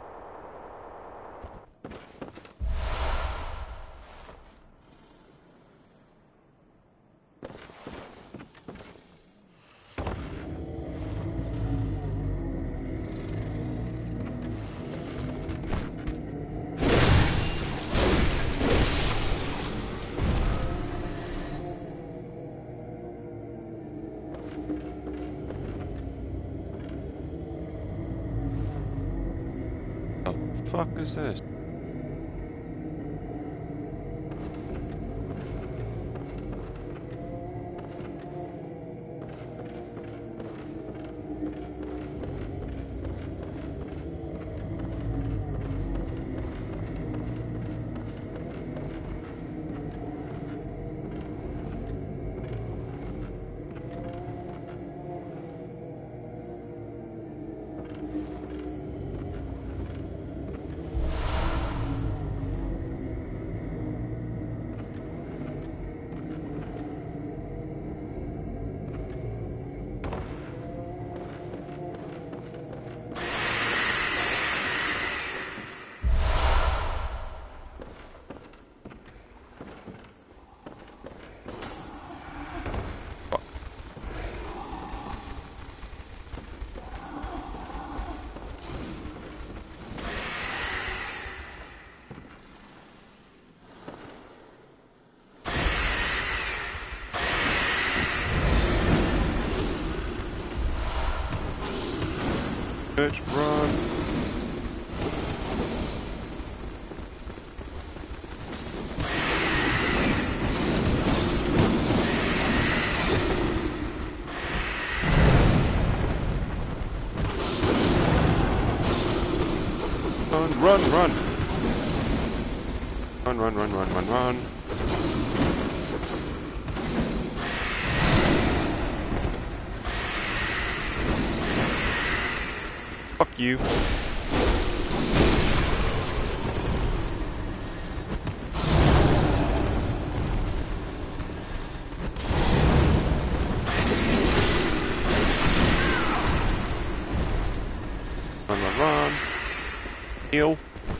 What the fuck is this? Let's run. Run, run! Run, run, run, run, run, run. Fuck you. Run, run, run. Heal.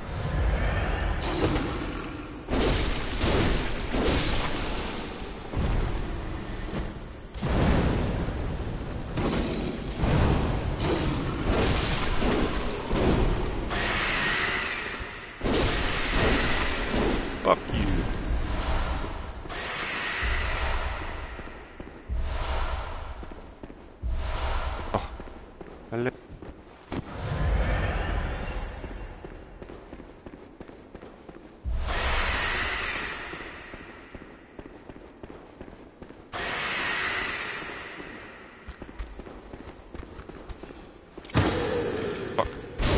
Fuck you. Oh. Hello. Fuck.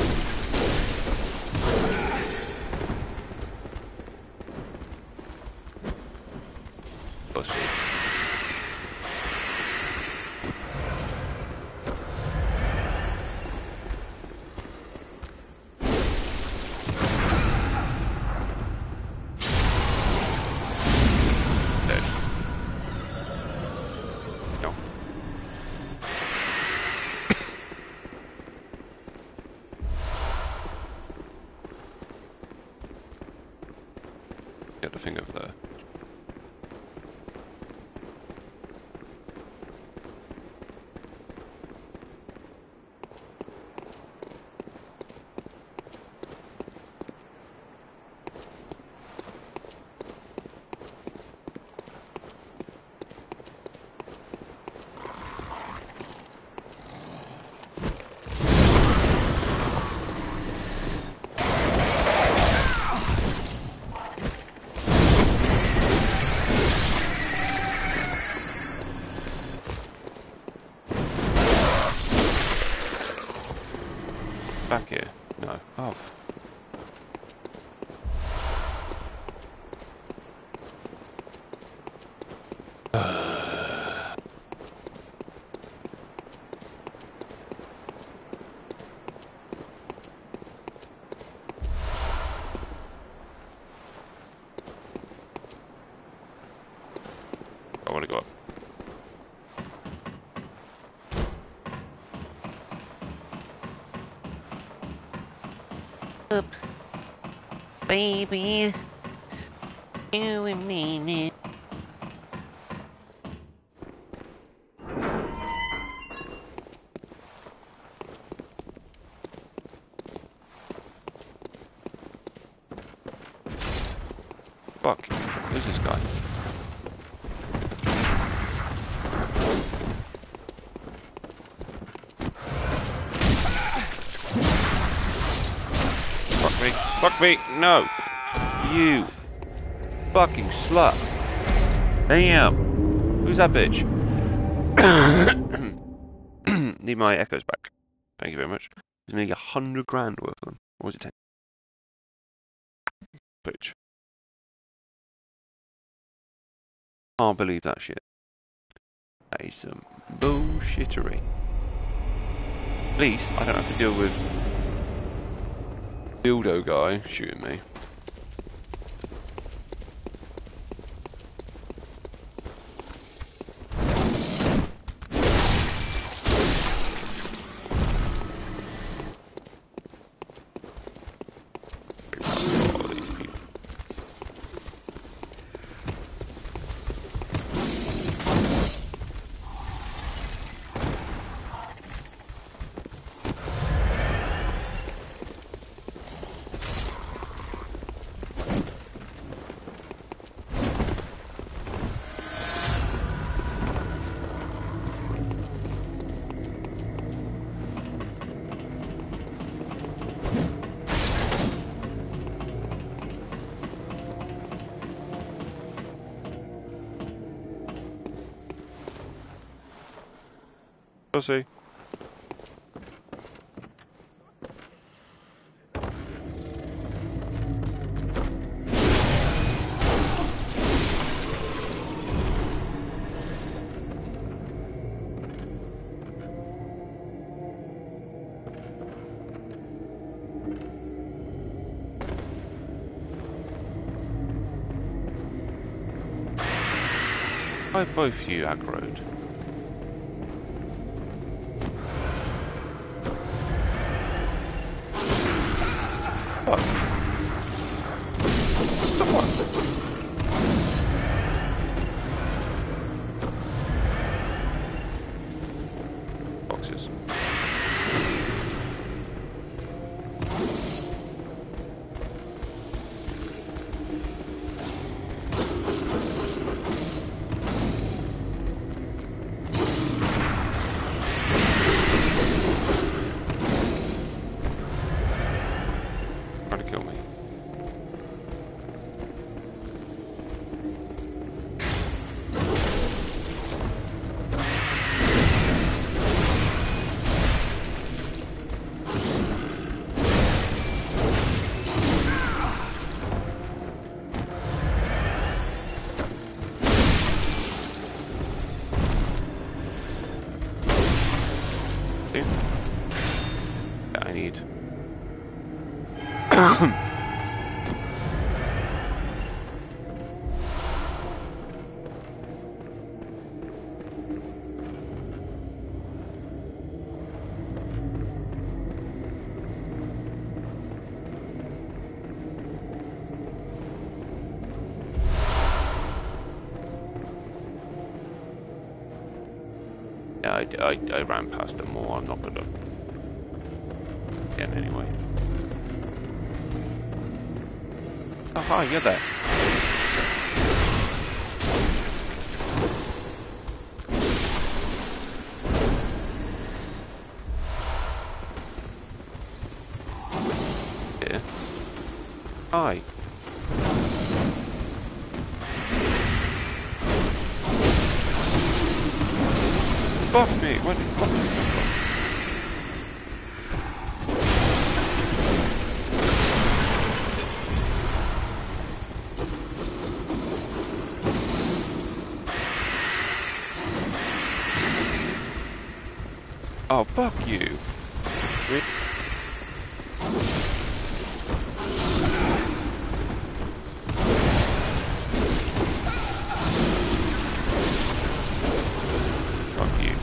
Busted. Dead. No. Get the thing over there. Back here? No. Oh. I want to go up. Up, baby, you and me. Fuck. Who's this guy? Fuck me. Fuck me. No. You. Fucking slut. Damn. Who's that bitch? Need my echoes back. Thank you very much. There's nearly 100 grand worth of them. Or was it 10? Bitch. Can't believe that shit. That is some bullshittery. At least I don't have to deal with dildo guy shooting me. Pussy. Why both you aggroed? What? Boxes. Trying to kill me. See? Yeah, I need. Yeah, I ran past them more. I'm not gonna. Again, anyway. Oh, hi, you're there. Yeah. Hi. Fuck me! What? Oh, fuck you! Really? Fuck you.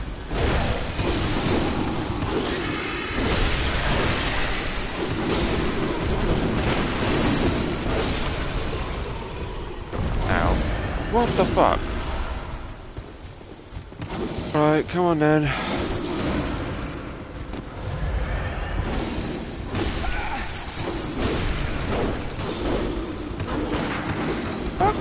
Ow. What the fuck? Right, come on then. Fuck.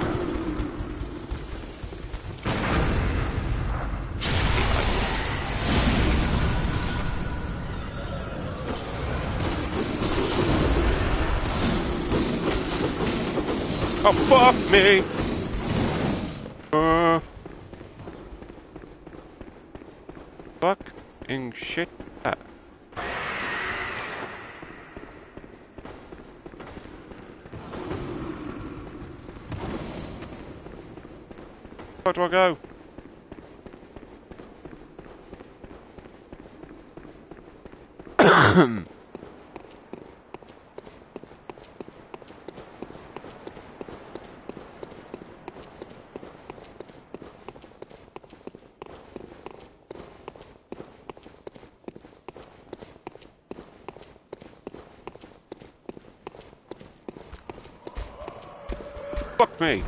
Oh, fuck me! Fucking shit. Where do I go? Fuck me!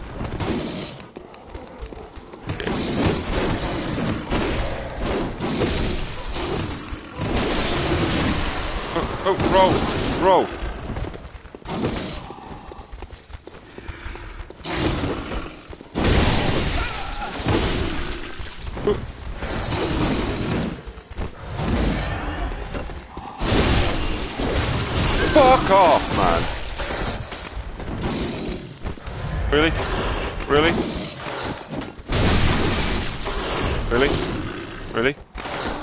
Oh, roll! Fuck off, man! Really? Really? Really? Really?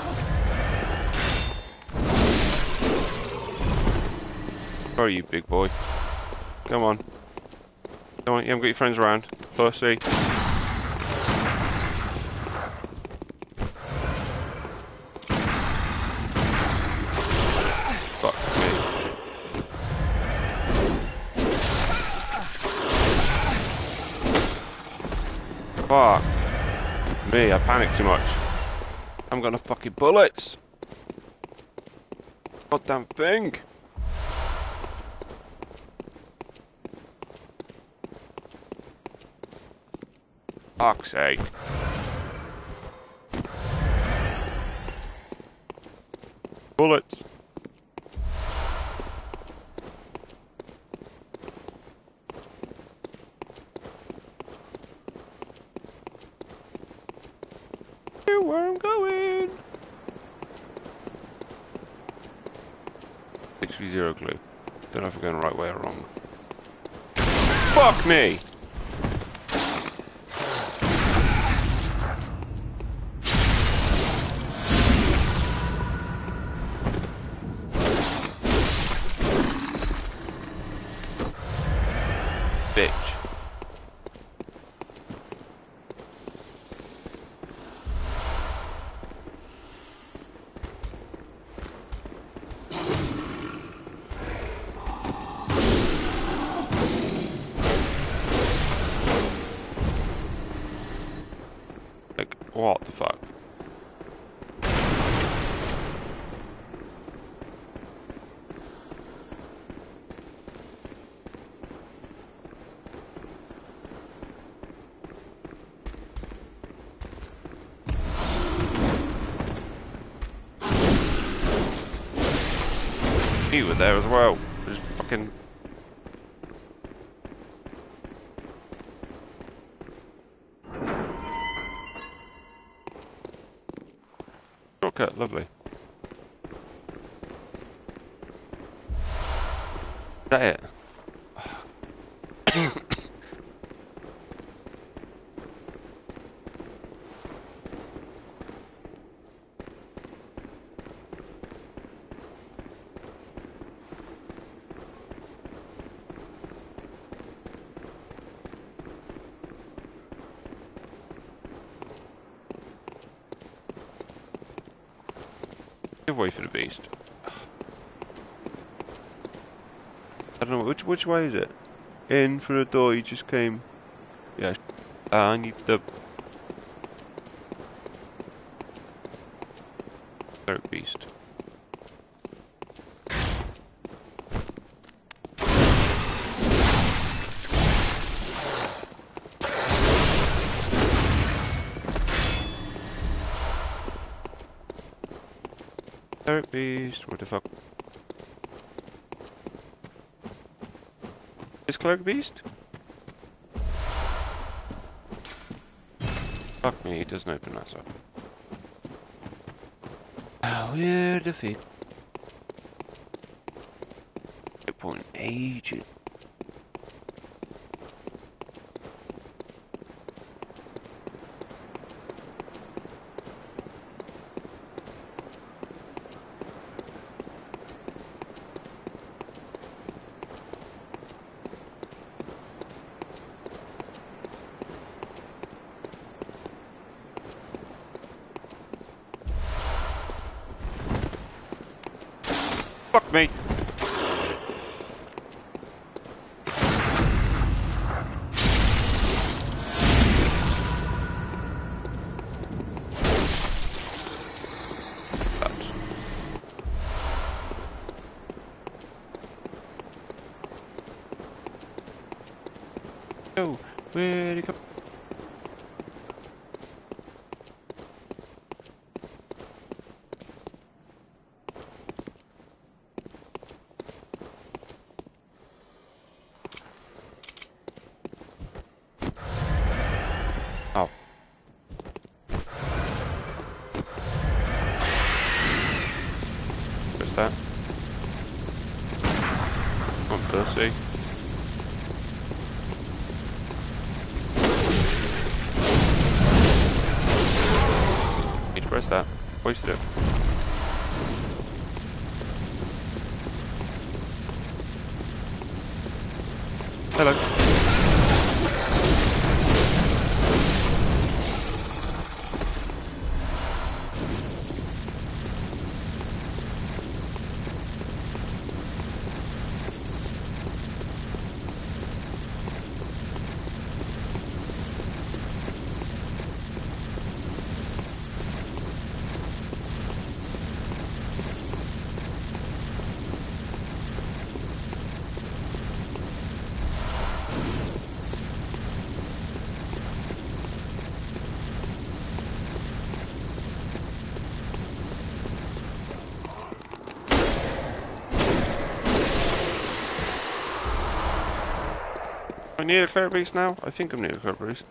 Where are you, big boy? Come on. Come on, you haven't got your friends around. Pussy. Fuck me. Fuck me, I panicked too much. I haven't got enough fucking bullets. Goddamn thing. Fuck's sake. Bullets. Where I'm going. Literally zero clue. Don't know if we're going the right way or wrong. Fuck me! Bitch. Like, what the fuck? You were there as well. Just fucking. Shortcut, lovely. Is that it? Give way for the beast. I don't know which way is it? In through the door you just came. Yeah. I need the lurk beast. Lurk beast, what the fuck? Is Clerk Beast? Fuck me, it doesn't open that up. Oh, we're defeat. Point agent. Fuck me. Oh, where'd he come? Oh. What's that? I'm thirsty. Need to press that. Wasted it. Hello. I need a clear base now? I think I'm near a clear base.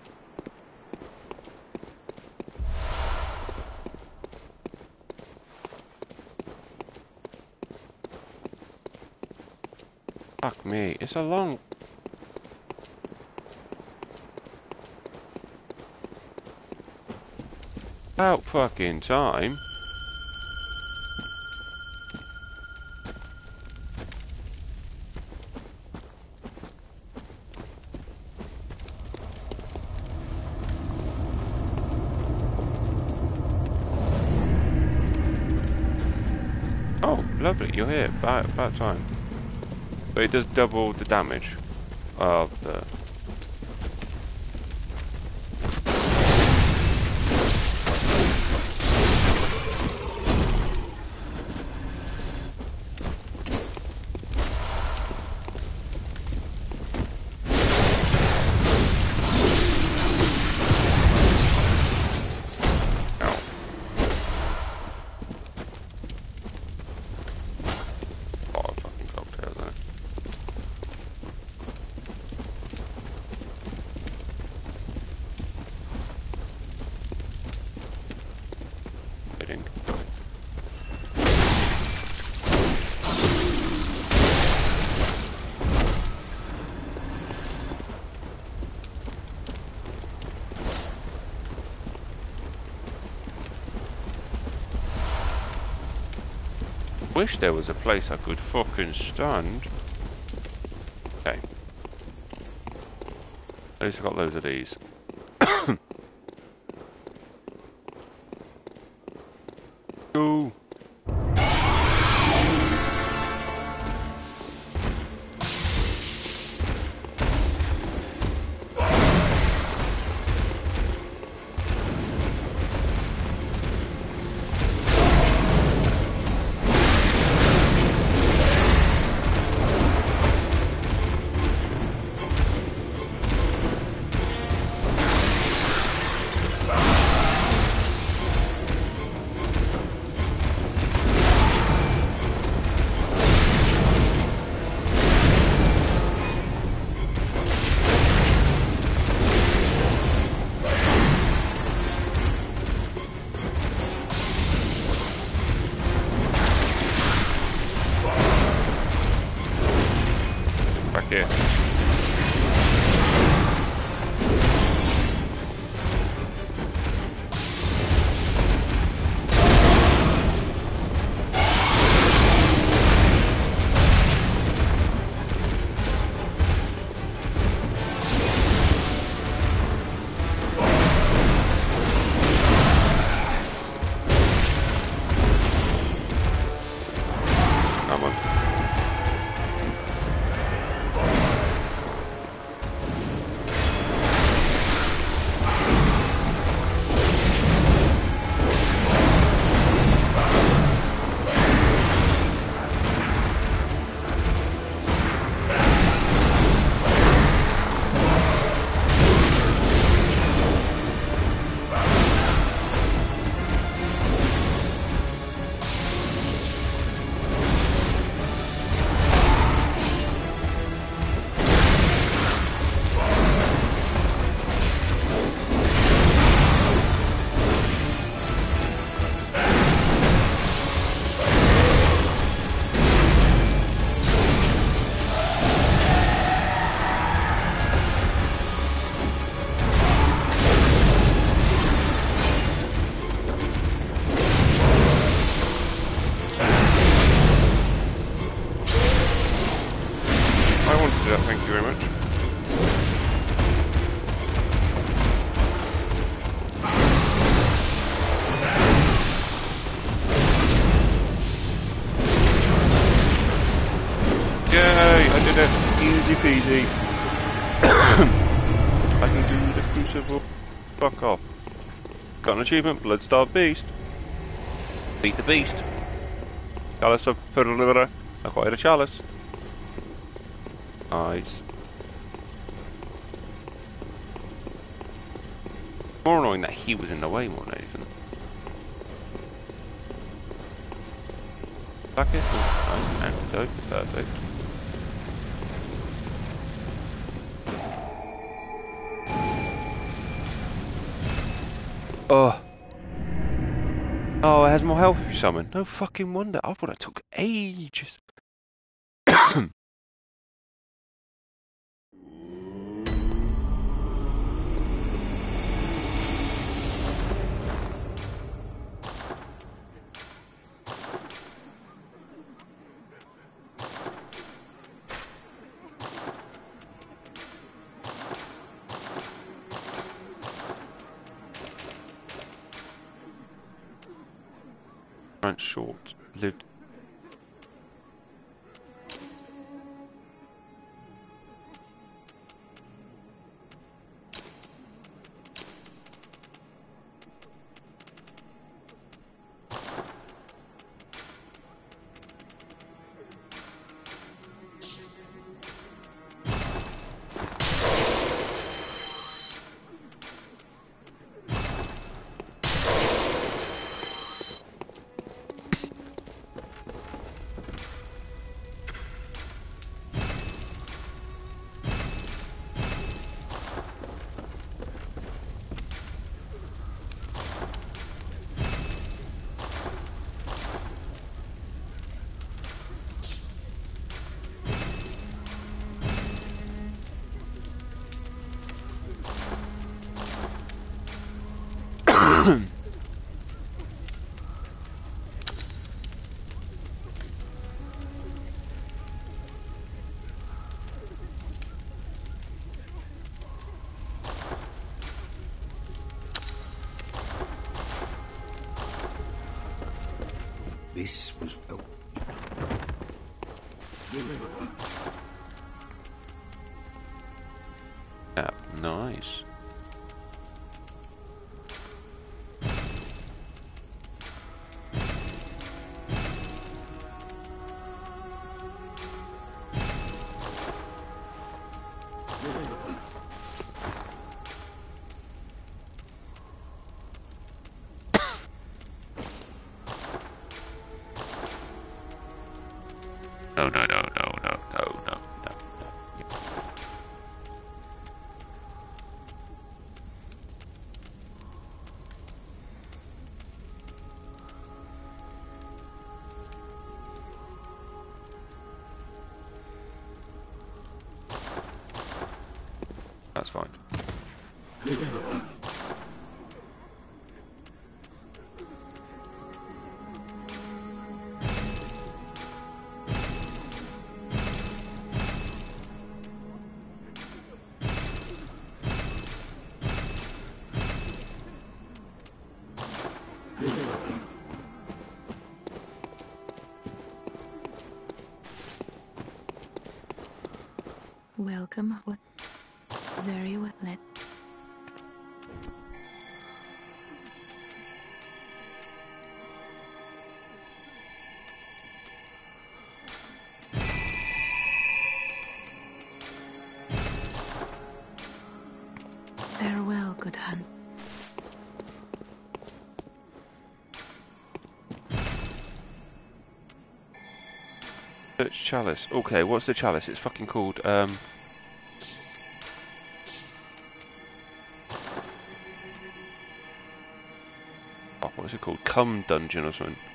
Fuck me, it's a long... About fucking time. Oh, lovely, you're here. About time. But it does double the damage of the... Wish there was a place I could fucking stand. Okay. At least I got loads of these. Go. easy. I can do the crucible. Fuck off. Got an achievement, Bloodstarved Beast. Beat the beast. Chalice of Purlivera. Acquired a chalice. Nice. More annoying that he was in the way more than anything. Bucket. Oh, nice. Antidote. Perfect. Oh. Oh, it has more health if you summon. No fucking wonder. I thought it took ages. Short lived. This was... Oh. Yeah, nice. No, no, no, no, no, no, no, no, no. That's fine. Welcome. What? Very well. Let. Farewell, good hunt. Search chalice. Okay, what's the chalice? It's fucking called, oh, what's it called? Cum Dungeon or something.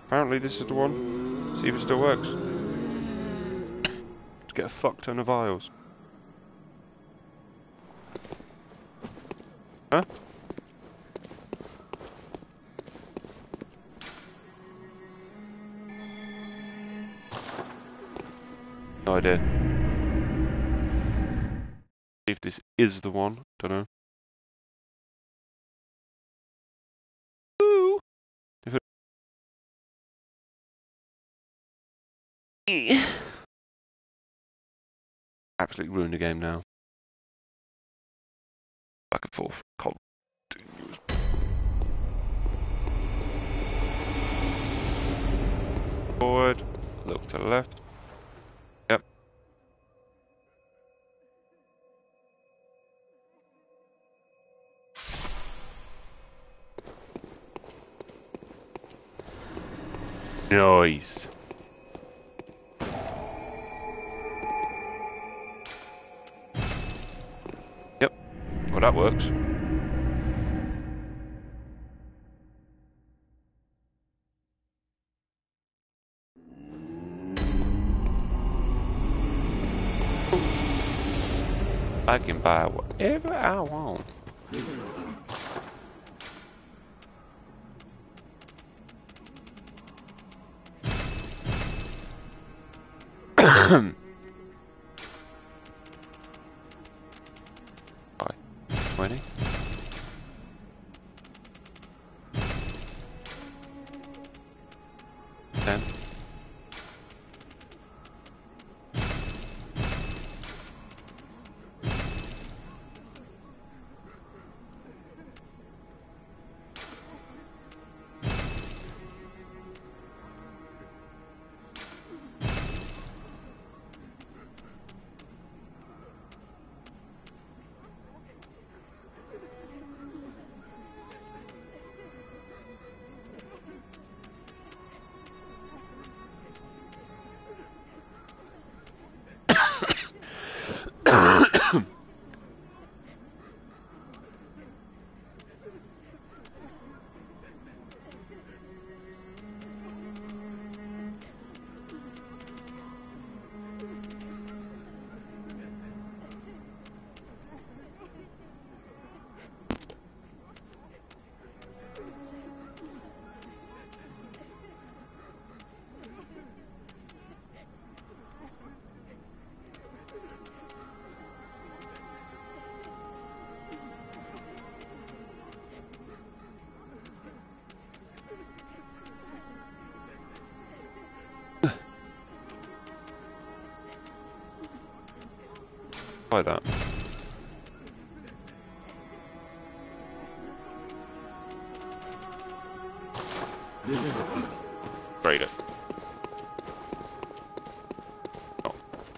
Apparently this is the one. See if it still works. To get a fuck ton of vials. Huh? No idea. See if this is the one. Don't know. Ooh. If it... Absolutely ruined the game now. Back and forth. Continuous. Forward. Look to the left. Yep. Nice. Yep. Well, that works. I can buy whatever I want. Bye. 20. 10. Like that. Grade it. Oh.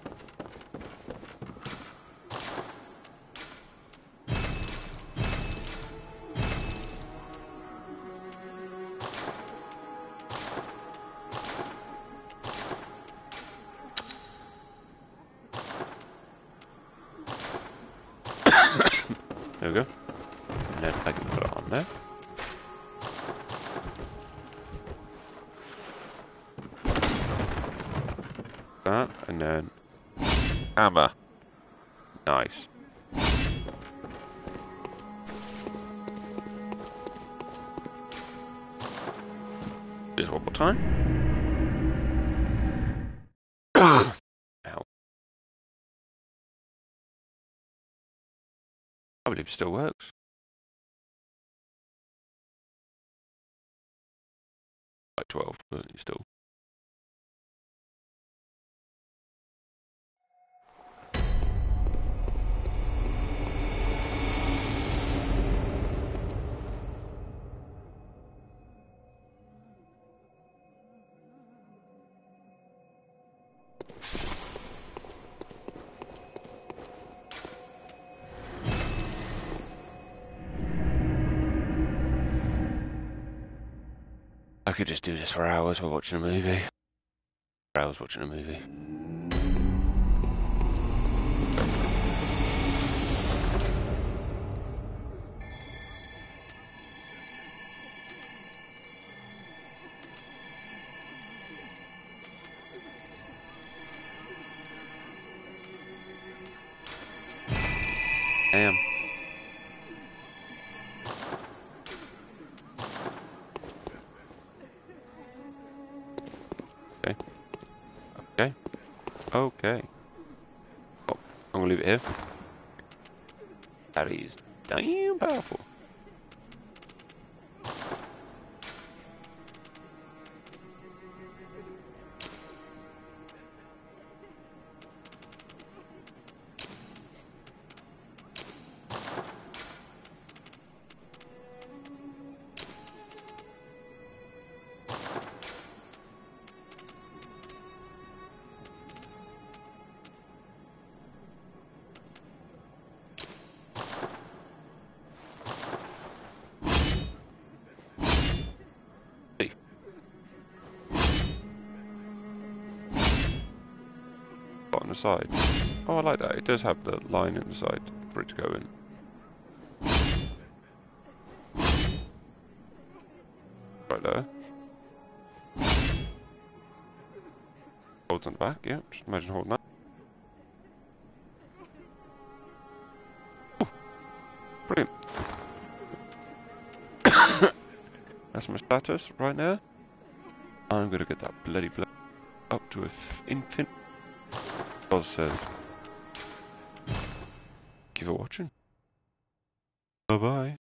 There we go. And then I can put it on there. That, and then hammer. Nice. Just one more time. Ow. I believe it still works. Like 12, but it's still. I could just do this for hours while watching a movie. For hours watching a movie. Damn. Okay. Okay. Okay. Oh, I'm gonna leave it here. That is damn powerful. On the side. Oh, I like that. It does have the line in the side for it to go in. Right there. Holds on the back, yeah. Just imagine holding that. Ooh, brilliant. That's my status right now. I'm gonna get that bloody blood up to infinite. Oz says, "Thank you for watching. Bye bye."